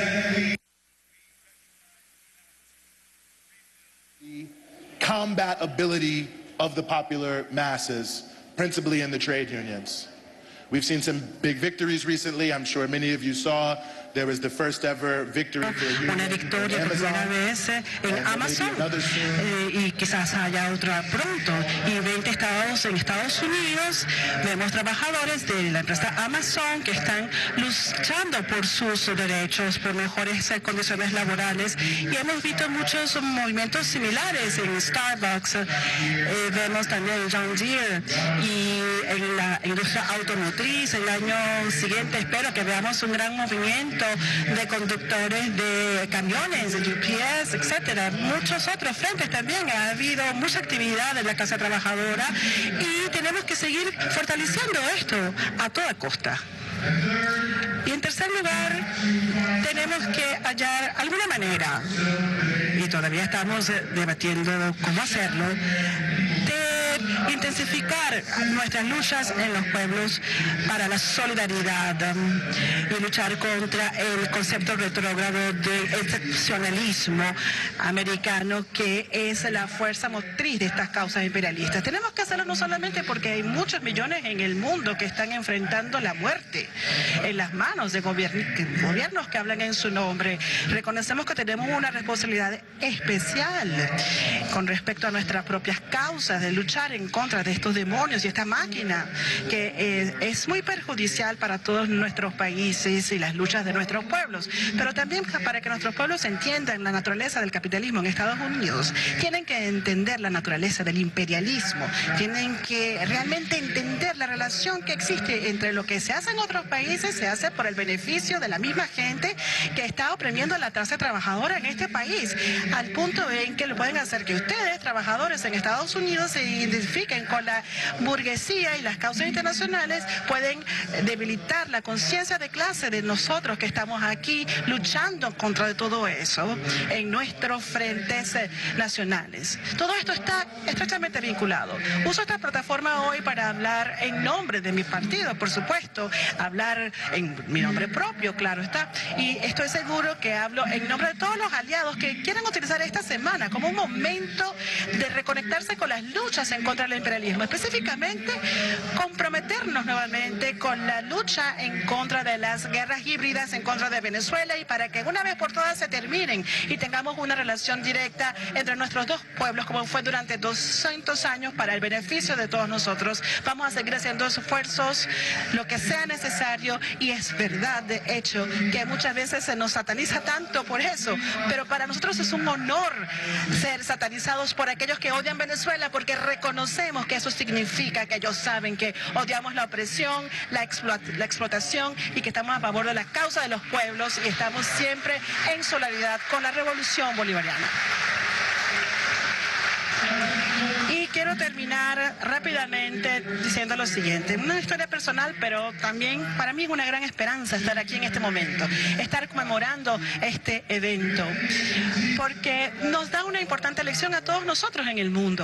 Combat ability of the popular masses, principally in the trade unions. We've seen some big victories recently. I'm sure many of you saw there was the first ever victory for a union. Una victoria por primera vez en Amazon y quizás haya otra pronto. Y 20 estados en Estados Unidos vemos trabajadores de la empresa Amazon que están luchando por sus derechos, por mejores condiciones laborales. Y hemos visto muchos movimientos similares en Starbucks. Vemos también John Deere y en la industria automotriz. El año siguiente espero que veamos un gran movimiento de conductores de camiones, de UPS, etcétera. Muchos otros frentes también. Ha habido mucha actividad en la clase trabajadora y tenemos que seguir fortaleciendo esto a toda costa. Y en tercer lugar, tenemos que hallar alguna manera, y todavía estamos debatiendo cómo hacerlo, de intensificar nuestras luchas en los pueblos para la solidaridad y luchar contra el concepto retrógrado del excepcionalismo americano, que es la fuerza motriz de estas causas imperialistas. Tenemos que hacerlo no solamente porque hay muchos millones en el mundo que están enfrentando la muerte en las manos de gobiernos que hablan en su nombre. Reconocemos que tenemos una responsabilidad especial con respecto a nuestras propias causas, de luchar luchar en contra de estos demonios y esta máquina que es muy perjudicial para todos nuestros países y las luchas de nuestros pueblos, pero también para que nuestros pueblos entiendan la naturaleza del capitalismo en Estados Unidos, tienen que entender la naturaleza del imperialismo, tienen que realmente entender la relación que existe entre lo que se hace en otros países, se hace por el beneficio de la misma gente que está oprimiendo a la clase trabajadora en este país, al punto en que lo pueden hacer que ustedes, trabajadores en Estados Unidos, se identifiquen con la burguesía y las causas internacionales, pueden debilitar la conciencia de clase de nosotros que estamos aquí luchando contra todo eso en nuestros frentes nacionales. Todo esto está estrechamente vinculado. Uso esta plataforma hoy para hablar en nombre de mi partido, por supuesto, hablar en mi nombre propio, claro está, y estoy seguro que hablo en nombre de todos los aliados que quieren utilizar esta semana como un momento de reconectarse con las luchas en contra del imperialismo, específicamente comprometernos nuevamente con la lucha en contra de las guerras híbridas en contra de Venezuela y para que una vez por todas se terminen y tengamos una relación directa entre nuestros dos pueblos como fue durante 200 años para el beneficio de todos nosotros. Vamos a seguir haciendo esfuerzos, lo que sea necesario, y es verdad, de hecho, que muchas veces se nos sataniza tanto por eso, pero para nosotros es un honor ser satanizados por aquellos que odian Venezuela, porque reconocemos que eso significa que ellos saben que odiamos la opresión, la explotación y que estamos a favor de la causa de los pueblos y estamos siempre en solidaridad con la revolución bolivariana. Y quiero terminar rápidamente diciendo lo siguiente, una historia personal, pero también para mí es una gran esperanza estar aquí en este momento, estar conmemorando este evento, porque nos da una importante lección a todos nosotros en el mundo.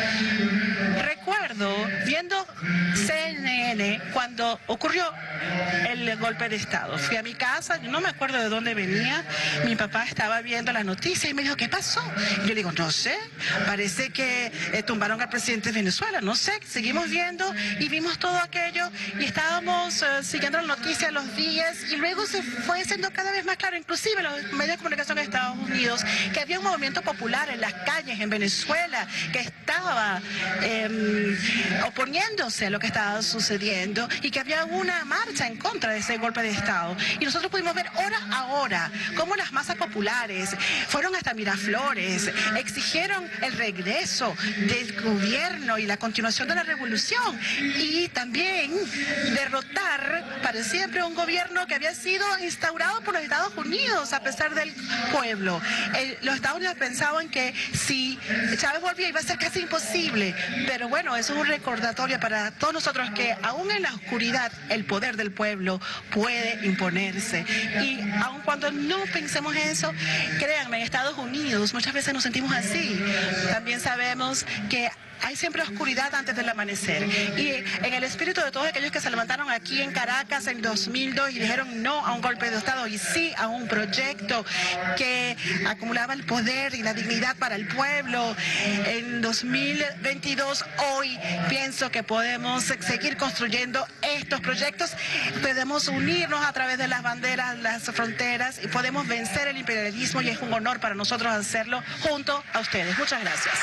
Recuerdo viendo CNN cuando ocurrió el golpe de Estado. Fui a mi casa, no me acuerdo de dónde venía, mi papá estaba viendo las noticias y me dijo, ¿qué pasó? Yo le digo, no sé, parece que tumbaron al presidente de Venezuela, no sé, seguimos viendo y vimos todo aquello y estábamos siguiendo las noticias los días y luego se fue haciendo cada vez más claro, inclusive los medios de comunicación de Estados Unidos, que había un movimiento popular en las calles en Venezuela que estaba oponiéndose a lo que estaba sucediendo y que había una marcha en contra de ese golpe de Estado. Y nosotros pudimos ver hora a hora cómo las masas populares fueron hasta Miraflores, exigieron el regreso del gobierno y la continuación de la revolución y también derrotar para siempre un gobierno que había sido instaurado por los Estados Unidos a pesar del pueblo. Los Estados Unidos pensaban que si Chávez volvía iba a ser casi imposible, pero bueno, eso es un recordatorio para todos nosotros que aún en la oscuridad el poder del pueblo puede imponerse y aun cuando no pensemos eso, créanme, en Estados Unidos muchas veces nos sentimos así. También sabemos que hay siempre oscuridad antes del amanecer. Y en el espíritu de todos aquellos que se levantaron aquí en Caracas en 2002 y dijeron no a un golpe de Estado y sí a un proyecto que acumulaba el poder y la dignidad para el pueblo, en 2022, hoy pienso que podemos seguir construyendo estos proyectos, podemos unirnos a través de las banderas, las fronteras y podemos vencer el imperialismo y es un honor para nosotros hacerlo junto a ustedes. Muchas gracias.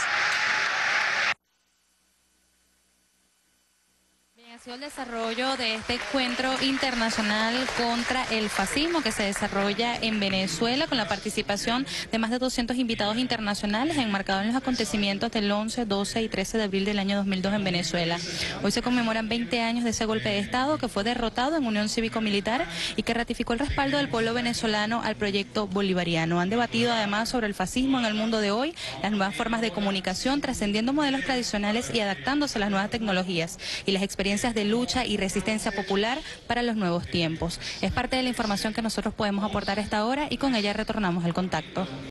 Ha sido el desarrollo de este encuentro internacional contra el fascismo que se desarrolla en Venezuela con la participación de más de 200 invitados internacionales enmarcados en los acontecimientos del 11, 12 y 13 de abril del año 2002 en Venezuela. Hoy se conmemoran 20 años de ese golpe de Estado que fue derrotado en unión cívico-militar y que ratificó el respaldo del pueblo venezolano al proyecto bolivariano. Han debatido además sobre el fascismo en el mundo de hoy, las nuevas formas de comunicación, trascendiendo modelos tradicionales y adaptándose a las nuevas tecnologías y las experiencias de lucha y resistencia popular para los nuevos tiempos. Es parte de la información que nosotros podemos aportar a esta hora y con ella retornamos el contacto.